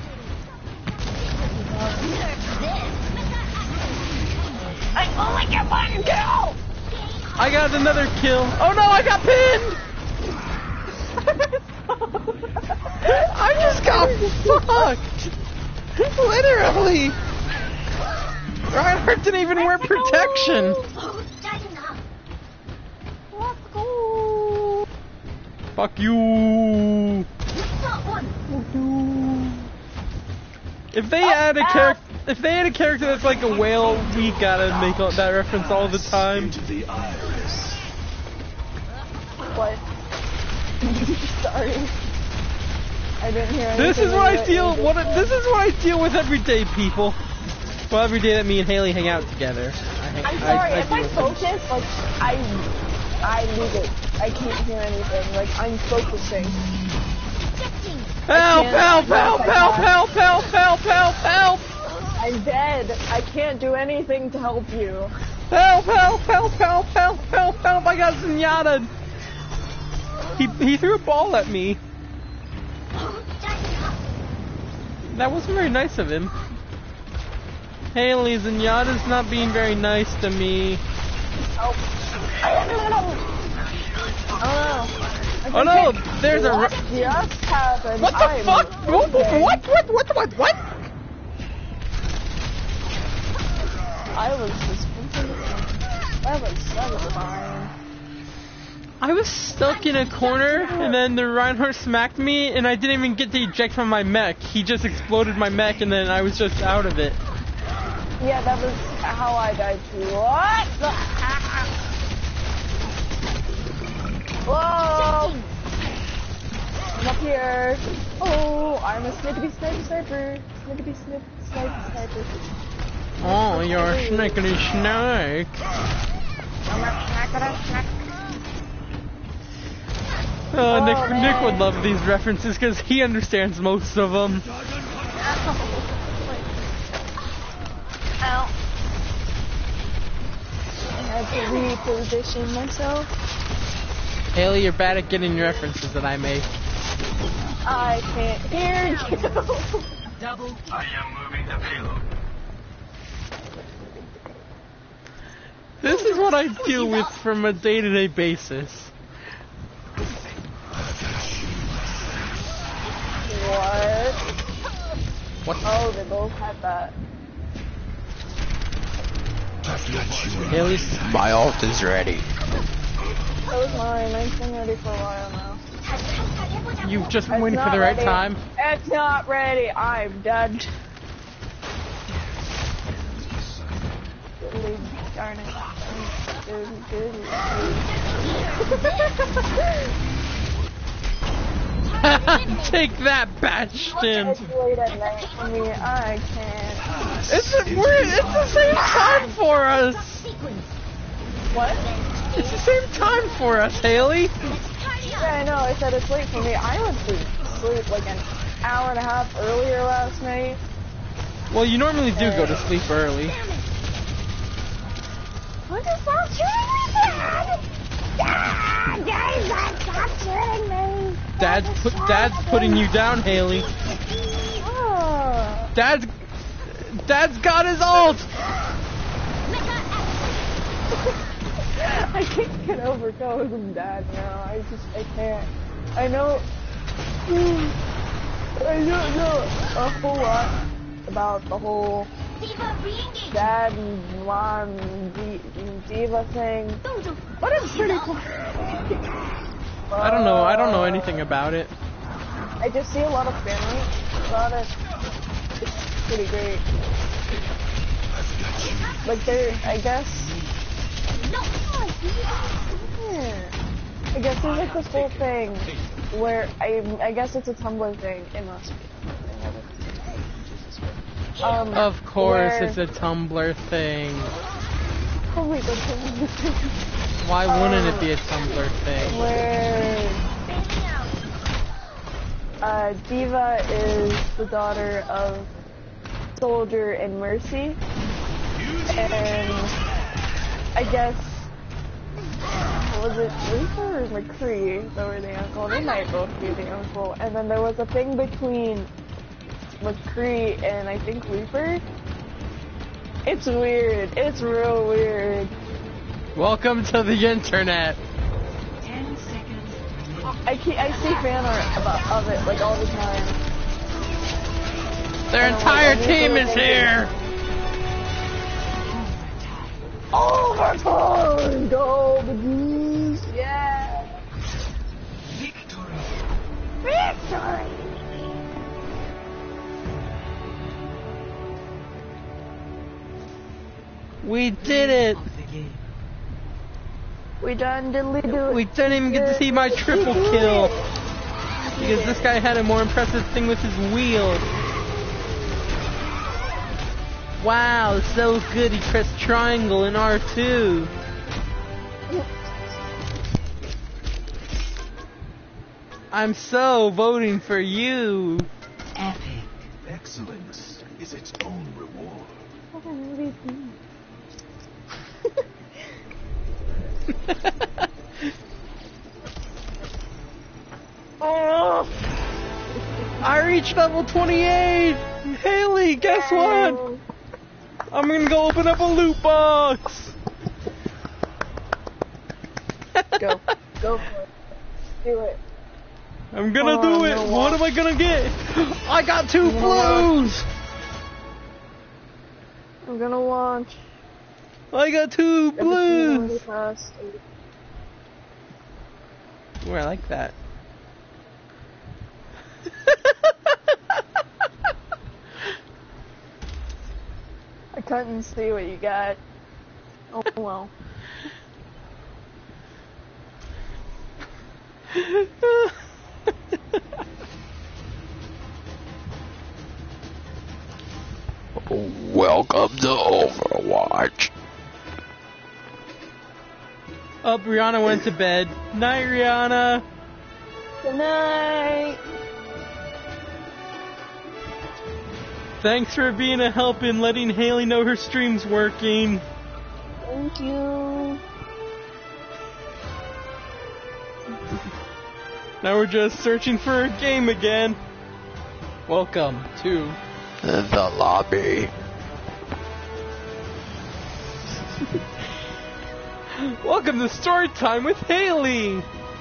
I only get one kill! I got another kill. Oh no! I got pinned. I just got fucked. Literally. Reinhardt didn't even wear protection. Let's go. Fuck you. If they add a character, if they add a character that's like a whale, we gotta make that reference all the time. Into the iris. What? Sorry. I didn't hear anything. This is what I that deal. you What just this said. is what I deal with every day, people. Well, every day that me and Haley hang out together. I hang, I'm sorry, I, I if deal I with it. focus, like, I, I lose it. I can't hear anything. Like, I'm focusing. Help! can't- Help! Help! I Help! can't. Help! Help! Help! Help! Help! I'm dead. I can't do anything to help you. Help! Help! Help! Help! Help! Help! Help! I got zenyatta. He he threw a ball at me. That wasn't very nice of him. Haley, zenyatta's not being very nice to me. Oh. I don't know. Oh no! There's a. What Ru- just happened? What the I'm fuck? What? okay. What? What? What? What? What? I was just That was that was fine. I was stuck in a corner, and then the Reinhardt smacked me, and I didn't even get to eject from my mech. He just exploded my mech, and then I was just out of it. Yeah, that was how I died too. What the heck? Whoa! I'm up here. Oh, I'm a snippety sniper sniper. Snippety snip sniper sniper. Oh, you're a snickety snake. I'm a snackety snack. Uh, Oh, Nick, man. Nick would love these references because he understands most of them. Ow. I had to reposition myself. Haley, you're bad at getting references that I make. I can't hear you. Double I am moving the payload. This is what I deal with from a day-to-day basis. What? What? Oh, they both had that. I've got you in Haley, My ult is ready. That was mine. It's been ready for a while now. you've just been It's waiting for not the right ready. time. It's not ready. I'm dead. Diddly darn it. Diddly, diddly. Take that, Bastion. It's late at night for me. I can't. It's a, we're, it's the same time for us. What? It's the same time for us, Haley. Yeah, I know. I said it's late for me. I went to sleep like an hour and a half earlier last night. Well, you normally do go to sleep early. What is that shooting me, Dad? Dad, Daddy, stop shooting me. Dad's put, Dad's putting you down, Haley. Oh. Dad's, Dad's got his ult. I can't get over calling him dad now. I just, I can't. I know, I don't know a whole lot about the whole dad and mom and D- and diva thing, but it's pretty cool. I don't know. I don't know anything about it. I just see a lot of fan art about it. It's pretty great. Like there, I guess. Yeah. I guess there's like this whole thing where I, I guess it's a Tumblr thing. It must be. Um, Of course, where, it's a Tumblr thing. Oh my god. Why wouldn't it be a Tumblr thing? Where uh, Diva is the daughter of Soldier and Mercy, and I guess was it Reaper or McCree that were the uncle? They might both be the uncle. And then there was a thing between McCree and I think Reaper. It's weird. It's real weird. Welcome to the internet. Ten seconds. I keep, I see fan art about, of it like all the time. Their And I'm entire like, I need team to is look into here. Overtime! Go the Blues! Yeah! Victory. Victory! We did it. Of the game. We done diddly do it. We didn't even get to see my triple kill because this guy had a more impressive thing with his wheel. Wow, so good. He pressed triangle in R two. I'm so voting for you. Epic. Excellence is its own reward. Oh! I reached level twenty-eight. Haley, guess what? I'm gonna go open up a loot box. Go. Go for it. Do it. I'm gonna Oh, do I'm it. gonna What watch. am I gonna get? I got two I'm gonna blues. I'm gonna launch. I got two Everything already blues. passed. Ooh, I like that. I couldn't see what you got. Oh well. Welcome to Overwatch. Oh, Rihanna went to bed. Night, Rihanna. Good night. Thanks for being a help in letting Haley know her stream's working. Thank you. Now we're just searching for a game again. Welcome to The lobby. Welcome to Story Time with Haley.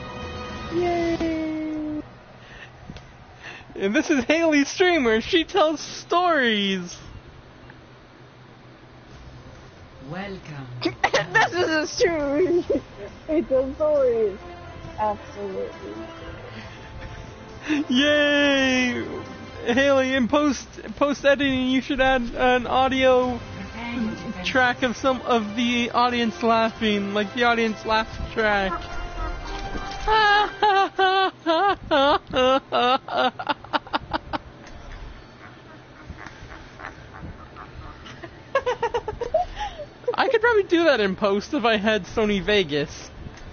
Yay. And this is Haley's stream where she tells stories. Welcome. This is true. It's a story. Absolutely. Yay! Haley, in post post editing, you should add an audio track of some of the audience laughing, like the audience laugh track. I could probably do that in post if I had Sony Vegas.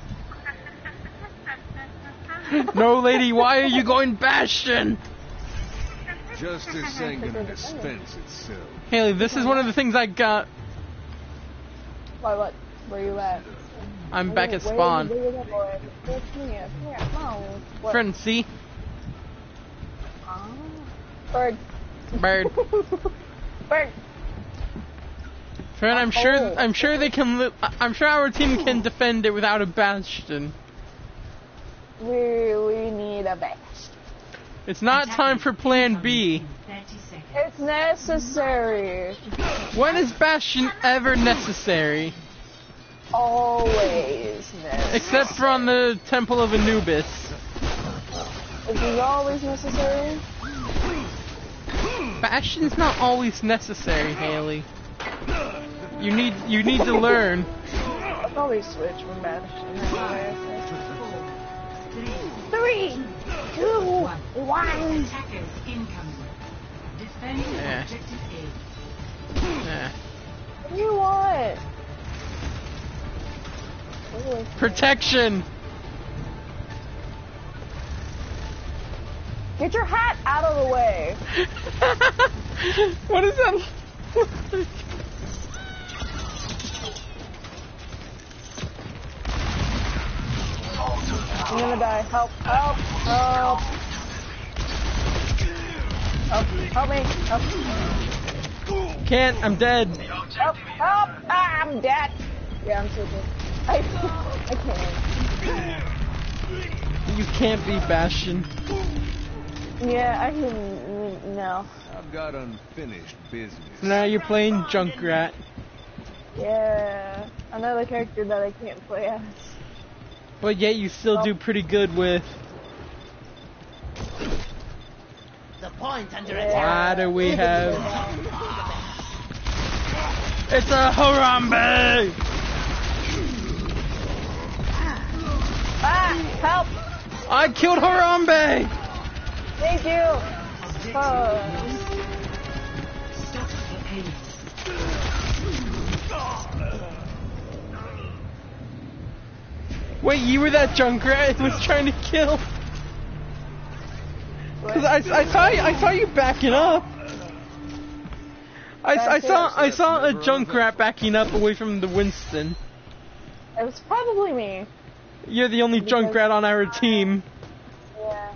No, lady, why are you going Bastion? Justice ain't gonna dispense itself. Haley, this is one of the things I got. Why, what? Where you at? I'm back at Where- spawn. Where you at, boy? Come here, come here. No. What? Friend, see? Ah. Bird. Bird. Bird. Friend, I'm sure. Oh. I'm sure they can. Li I'm sure our team can defend it without a bastion. We we need a bastion. It's not time for Plan B. It's necessary. When is bastion ever necessary? Always necessary. Except for on the Temple of Anubis. Is it always necessary? Bastion's not always necessary, Haley. You need you need to learn. I'll probably switch from bastion. Three, two, one. Attackers incoming. Defend Yeah. objective A. Yeah. What do you want? Ooh, Protection. Get your hat out of the way. What is that? I'm gonna die. Help, help, help. Help, help me. Help. Can't. I'm dead. Help, help. Ah, I'm dead. Yeah, I'm so dead. I, I can't. You can't be Bastion. Yeah, I can, no. I've got unfinished business. Now you're playing Junkrat. Yeah, another character that I can't play as. But yet you still do pretty good with. The point under Why do we have? It's a Harambe! Ah, help! I killed Harambe! Thank you! Uh, Stop the pain. Wait, you were that Junkrat I was trying to kill? Cause I, I saw you, I saw you backing up. I, I saw I saw a Junkrat backing up away from the Winston. it was probably me. You're the only Junkrat on our team. Yeah.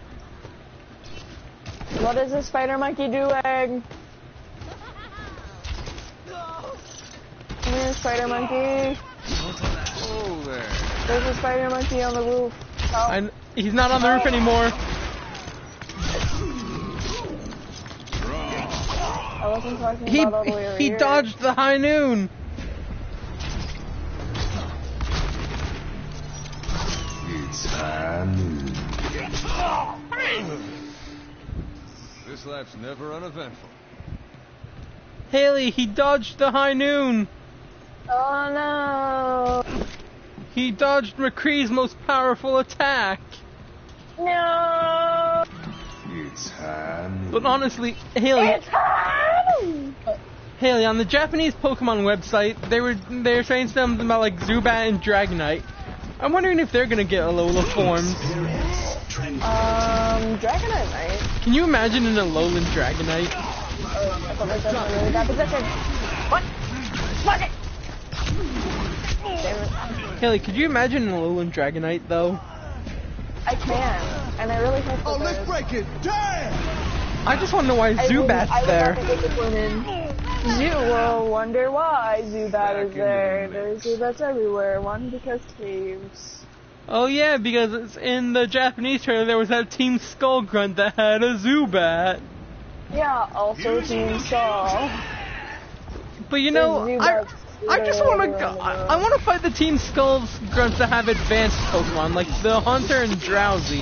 What is this spider monkey doing? Come here, spider monkey. Oh, there. There's a spider monkey on the roof. Help. I, he's not on the roof anymore. I wasn't talking He about all the way over he here. dodged the high noon. It's high noon. This life's never uneventful. Haley, he dodged the high noon. Oh no! He dodged McCree's most powerful attack. No! It's high noon. But honestly, Haley, It's hard! Haley, on the Japanese Pokemon website, they were they were saying something about like Zubat and Dragonite. I'm wondering if they're gonna get Alola forms. Um, Dragonite might. Can you imagine an Alolan Dragonite? Oh, I thought I was in a really bad position. What? Fuck it! Damn it. Haley, could you imagine an Alolan Dragonite though? I can, and I really hope that Oh, let's there's- break it! Damn! I just want to know why I would- Zubat's I would there. have to get this one in. You will wonder why Zubat Back is into there. the There's mix. Zubats everywhere. One, because caves. Oh yeah, because it's in the Japanese trailer there was that Team Skull Grunt that had a Zubat. Yeah, also Team Saw. But you know, I, Zubats I just want to literally I, around I want to fight the Team Skull Grunts that have advanced Pokemon like the Hunter and Drowsy.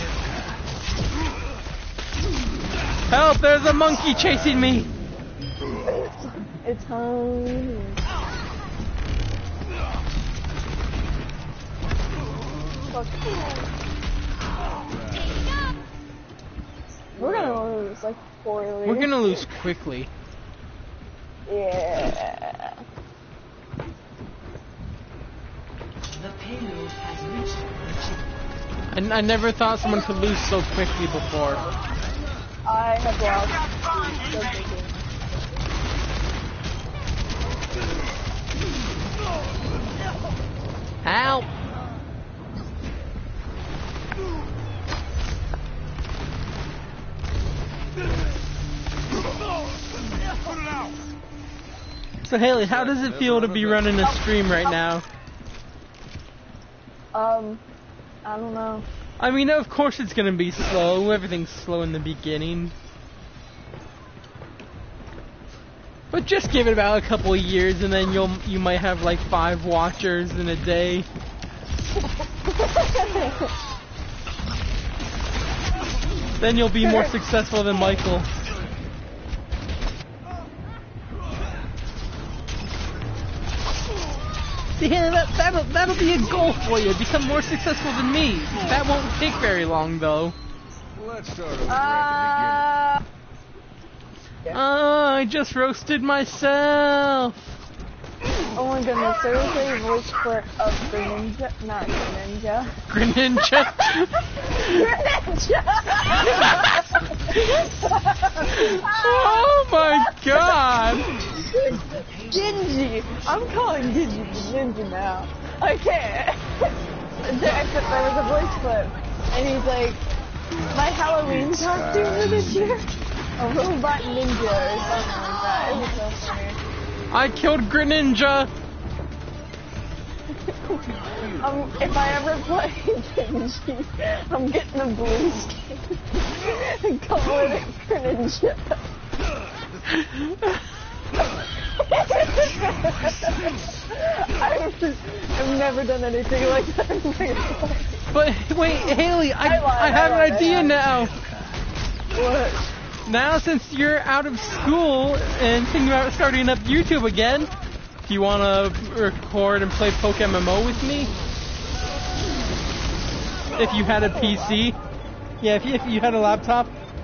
Help! There's a monkey chasing me. It's, it's home. Fuck. We're gonna lose like poorly. We're gonna lose quickly. Yeah. The payload has reached the chip. I, I never thought someone could lose so quickly before. I have lost. So quickly. Help! So Haley, how does it feel to be running a stream right now? Um, I don't know. I mean, of course it's gonna be slow. Everything's slow in the beginning. But just give it about a couple of years, and then you'll you might have like five watchers in a day. Then you'll be more successful than Michael. Yeah, that, that'll, that'll be a goal for you. Become more successful than me. That won't take very long, though. Let's start over Uh, at Oh, I just roasted myself. oh my goodness, there was a voice clip of Greninja, not Greninja. Greninja. Greninja! Oh my god. Genji! I'm calling Genji the Ninja now. I can't. There, there was a voice clip, and he's like, my Halloween costume for this year? A robot ninja or something like that. It was so funny. I killed Greninja. Um, if I ever play Genji, I'm getting a blue skin and calling it Greninja. I've, I've never done anything like that in my life. But wait, Haley, I, I lied, I have I an lied, idea I lied. now. What? Now, since you're out of school and thinking about starting up YouTube again, do you want to record and play Poke M M O with me? If you had a P C? Yeah, if you, if you had a laptop?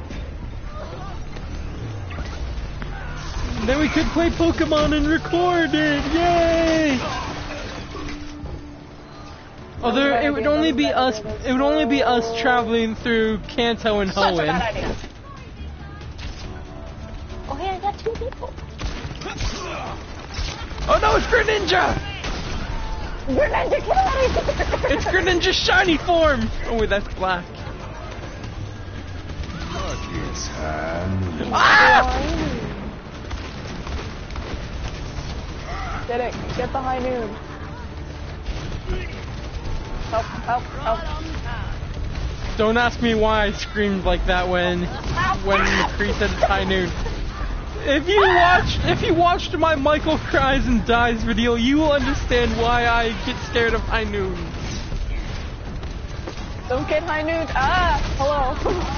Then we could play Pokemon and record it! Yay! Although it would only be us, it would only be us traveling through Kanto and Such a Hoenn. bad idea. Oh, hey, I got two people. Oh no, it's Greninja! Greninja, get out of here! It's Greninja's shiny form! Oh wait, that's black. Ah! Get it, get the high noon. Help, help, help. Don't ask me why I screamed like that when when McCree said it's high noon. If you watch if you watched my Michael Cries and Dies video, you will understand why I get scared of high noon. Don't get high noon. Ah, hello.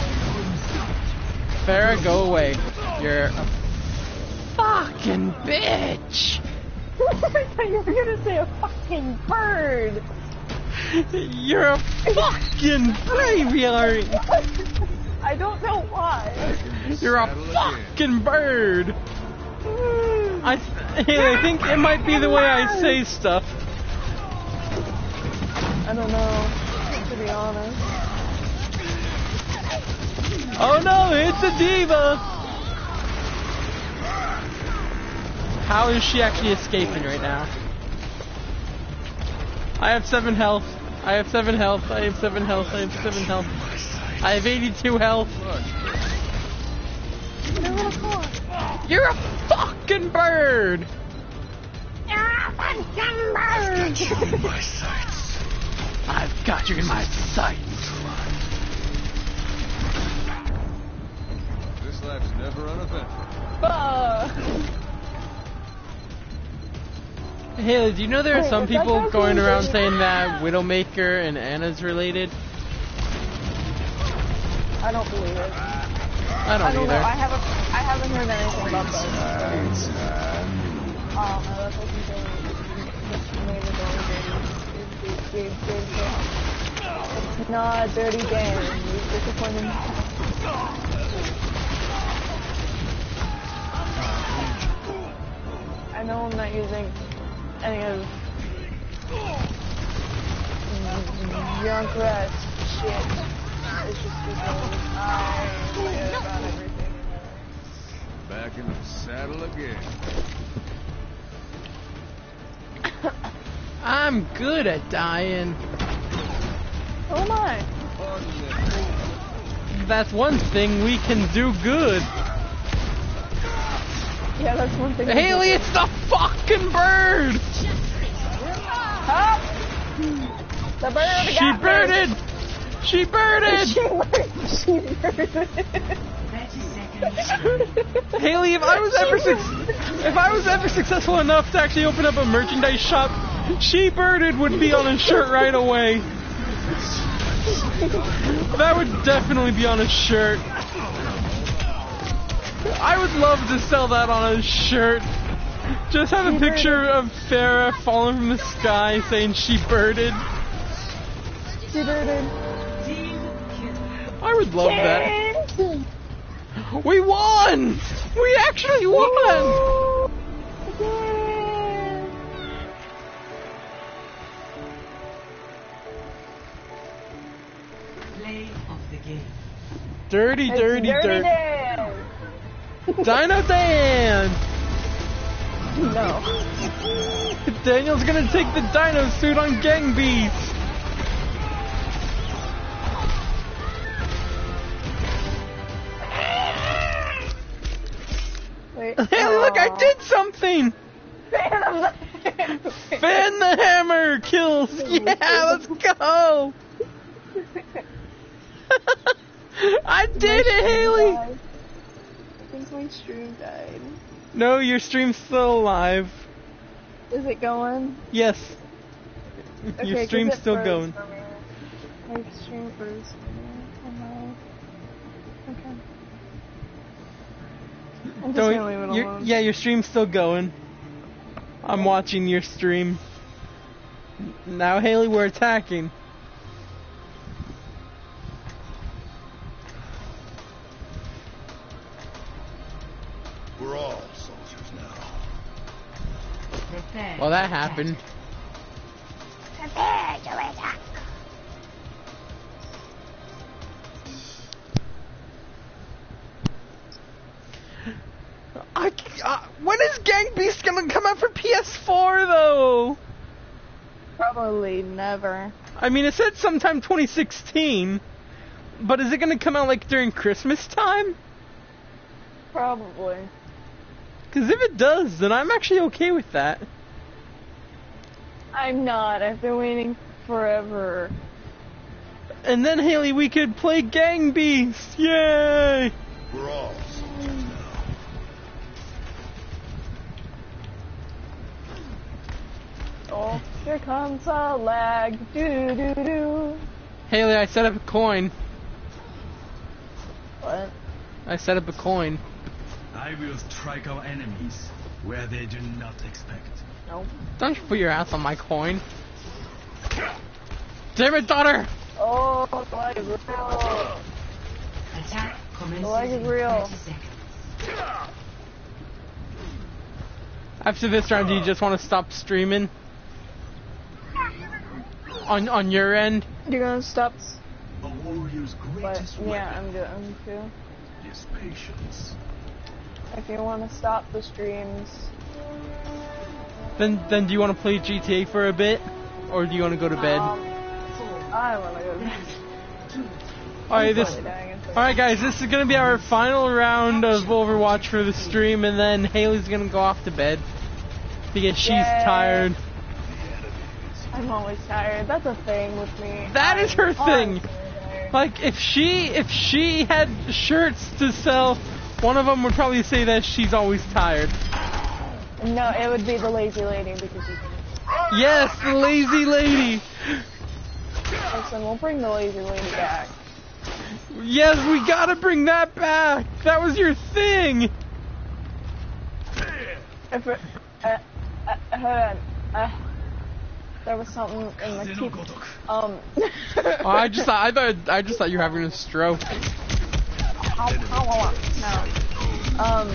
Farrah, go away. You're a fucking bitch. I thought you were gonna say a fucking bird. You're a fucking graveyard. I don't know why. You're a fucking bird. I hey, I think it might be the way I say stuff. I don't know, to be honest. Oh no, it's a diva. How is she actually escaping right now? I have seven health. I have seven health. I have seven health. I have seven health. I have eighty-two health. You're a fucking bird! You're a fucking bird! Got you in my sights. I've got you in my sights. This life's never uneventful. Uh, Haley, do you know there are Wait, some is that people guy going being around very- saying that Widowmaker and Anna's related? I don't believe it. I don't I don't know. either. I haven't. I haven't heard anything about those. Oh no, that's what you say. It's not a dirty game. You disappointed me. I know I'm not using any of Junkrat's shit. It's just because I forget about everything. Back in the saddle again. I'm good at dying. Who am I? That's one thing we can do good. Yeah, that's one thing. Haley, it's the fucking bird! Huh? The bird She got birded! She birded! She birded! She birded! thirty seconds. Haley, if I was ever suc- if I was ever successful enough to actually open up a merchandise shop, She Birded would be on a shirt right away. That would definitely be on a shirt. I would love to sell that on a shirt. Just have a picture of Farrah falling from the sky saying she birded. She birded. I would love that. We won! We actually won! Play of the game. Dirty, dirty, Dirty dirty. Dan. Dino Dan! No. Daniel's gonna take the dino suit on Gang Beasts. Wait. Hey, look, I did something! Fan of the hammer. Fan the hammer kills! Yeah, let's go! I did it, Haley! I think my stream died. No, your stream's still alive. Is it going? Yes. Okay, Your 'cause stream's it still froze going. for me. My stream froze for me. Oh no. Okay. I'm just Don't- gonna leave it your- alone. yeah, your stream's still going. I'm watching your stream. Now, Haley, we're attacking. We're all soldiers now. Prepare. Well, that happened. Prepare to attack. I, uh, when is Gang Beast gonna come out for P S four, though? Probably never. I mean, it said sometime twenty sixteen, but is it gonna come out, like, during Christmas time? Probably. Because if it does, then I'm actually okay with that. I'm not. I've been waiting forever. And then, Haley, we could play Gang Beast! Yay! We're all soldiers now. Oh, here comes a lag. Do do do do. Haley, I set up a coin. What? I set up a coin. I will strike our enemies where they do not expect. Nope. Don't you put your ass on my coin. Damn it, daughter! Oh, the lag is real. Attack commences The lag is in real. thirty seconds. After this round, do you just want to stop streaming? On on your end? You're gonna stop. A warrior's But greatest yeah, weapon I'm going to. is patience. If you want to stop the streams, Then then do you want to play G T A for a bit? Or do you want to go to bed? um, I want to go to bed. Alright, I'm this totally dying inside. Alright guys, this is gonna be our final round of Overwatch for the stream, and then Haley's gonna go off to bed. Because she's Yay. tired. I'm always tired. That's a thing with me. That is her I'm thing. tired. Like, if she if she had shirts to sell, one of them would probably say that she's always tired. No, it would be the lazy lady because you can. Yes, the lazy lady! Listen, we'll bring the lazy lady back. Yes, we gotta bring that back! That was your thing! If it, uh, uh, hold on. Uh, there was something in the keep. Um. Oh, I just thought I thought I just thought you were having a stroke. Ow, ow, ow, ow. No. Um.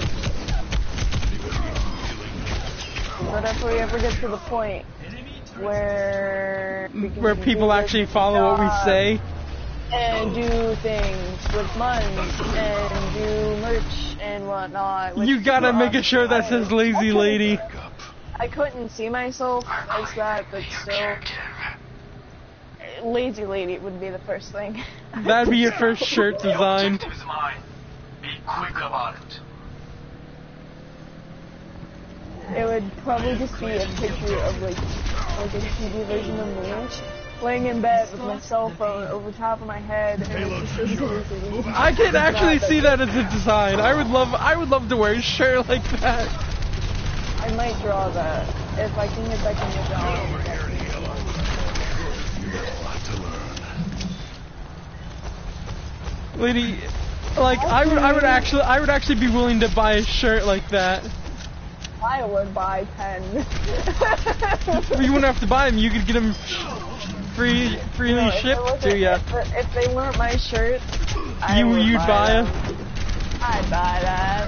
But if we ever get to the point where we can Where do people this actually follow what we job say. and do things with months and do merch and whatnot. which You gotta is make sure that I- says I lazy couldn't- lady. I couldn't see myself as that, but still, lazy lady would be the first thing. That'd be your first shirt design. is mine. Be quick about it. it would probably just be a picture of like like a T V version of me laying in bed with my cell phone over top of my head, and it just says I can actually see that as a design. I would love, I would love to wear a shirt like that. I might draw that if I can get back in the job. Lady, like I would, I would actually, I would actually be willing to buy a shirt like that. I would buy ten. You wouldn't have to buy them. You could get them free, freely No, shipped to you. If, if they weren't my shirts, I You, would you'd buy, buy them. I'd buy that.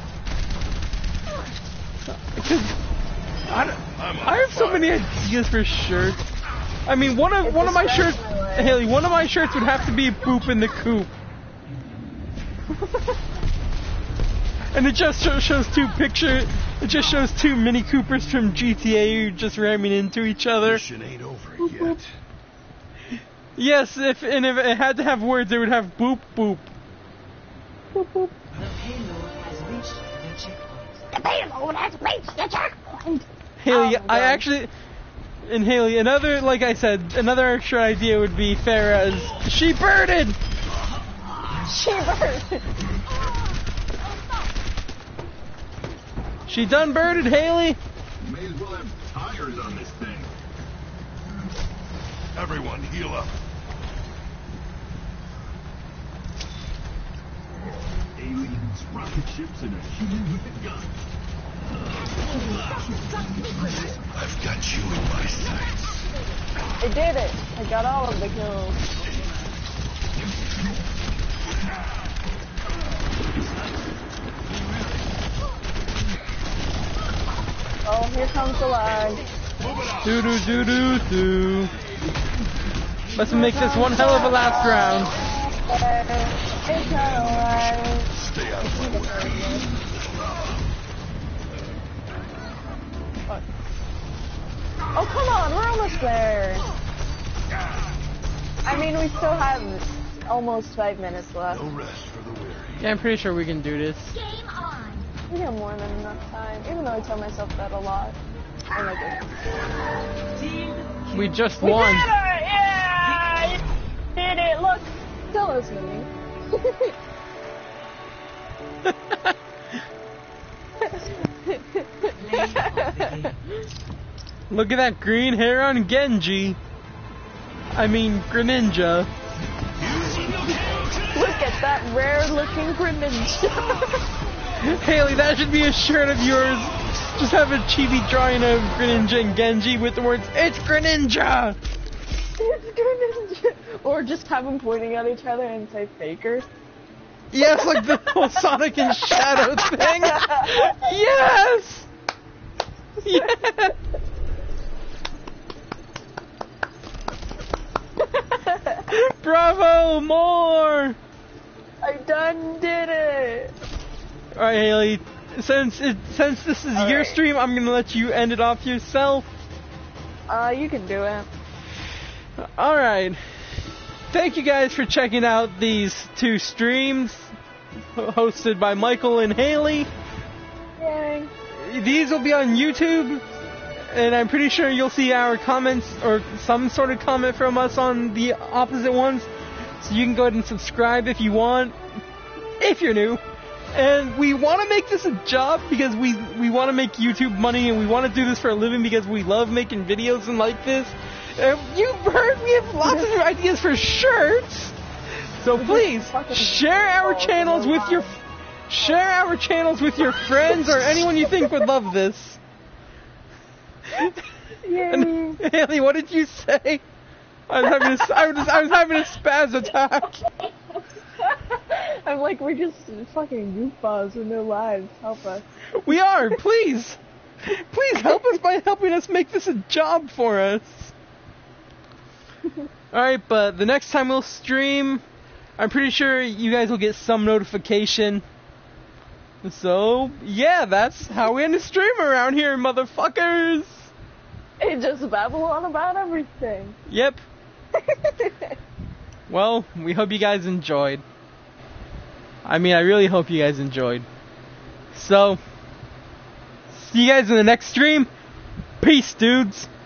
Because I, don't- I have so many ideas for shirts. I mean, one of It one of my distracts shirts, my life. Haley, one of my shirts would have to be Boop in the Coop. And it just show, shows two picture. It just shows two Mini Coopers from G T A who just ramming into each other. Mission ain't over yet. Yes, if and if it had to have words, it would have boop boop. Boop, boop. The payload has reached the checkpoint. The payload has reached the checkpoint. Haley, Oh my I God. actually. And Haley, another, like I said, another extra idea would be Farah's. She birded! She bird. She done birded, Haley! May as well have tires on this thing. Everyone, heal up. Aliens, rocket ships, and a human with a gun. I've got you in my sights. I did it. I got all of the kills. Oh, here comes the lag. Doo doo doo doo doo. Let's make this one hell of a last round. It's not alright. Stay out of my way. Fuck. Oh, come on, we're almost there. I mean, we still have almost five minutes left. No rest for the weary. Yeah, I'm pretty sure we can do this. Game on. We got more than enough time, even though I tell myself that a lot. Oh my goodness. Team We just We won. did it! Yeah! You did it! Look! Still listening. play of the game. Look at that green hair on Genji. I mean, Greninja. Look at that rare-looking Greninja. Haley, that should be a shirt of yours. Just have a chibi drawing of Greninja and Genji with the words, "It's Greninja!" It's Greninja. Or just have them pointing at each other and say Faker. Yes, like the whole Sonic and Shadow thing. Yes! Yes! Bravo! More! I done did it! Alright, Haley. Since it, since this is your Alright. stream, I'm gonna let you end it off yourself. Uh, you can do it. Alright. Thank you guys for checking out these two streams ho- hosted by Michael and Haley. Yay. These will be on YouTube, and I'm pretty sure you'll see our comments or some sort of comment from us on the opposite ones. So you can go ahead and subscribe if you want, if you're new. And we want to make this a job because we we want to make YouTube money, and we want to do this for a living because we love making videos and like this. And you've heard we have lots of ideas for shirts. So please share our channels with your share our channels with your friends or anyone you think would love this. Yay. And, Haley, what did you say? I was having a, I was, I was having a spaz attack. I'm like, we're just fucking goofballs with no lives. Help us. We are, please. Please help us by helping us make this a job for us. Alright, but the next time we'll stream, I'm pretty sure you guys will get some notification. So, yeah, that's how we end the stream around here, motherfuckers. It just babble on about everything. Yep. Well, we hope you guys enjoyed. I mean, I really hope you guys enjoyed. So, see See you guys in the next stream. Peace, dudes.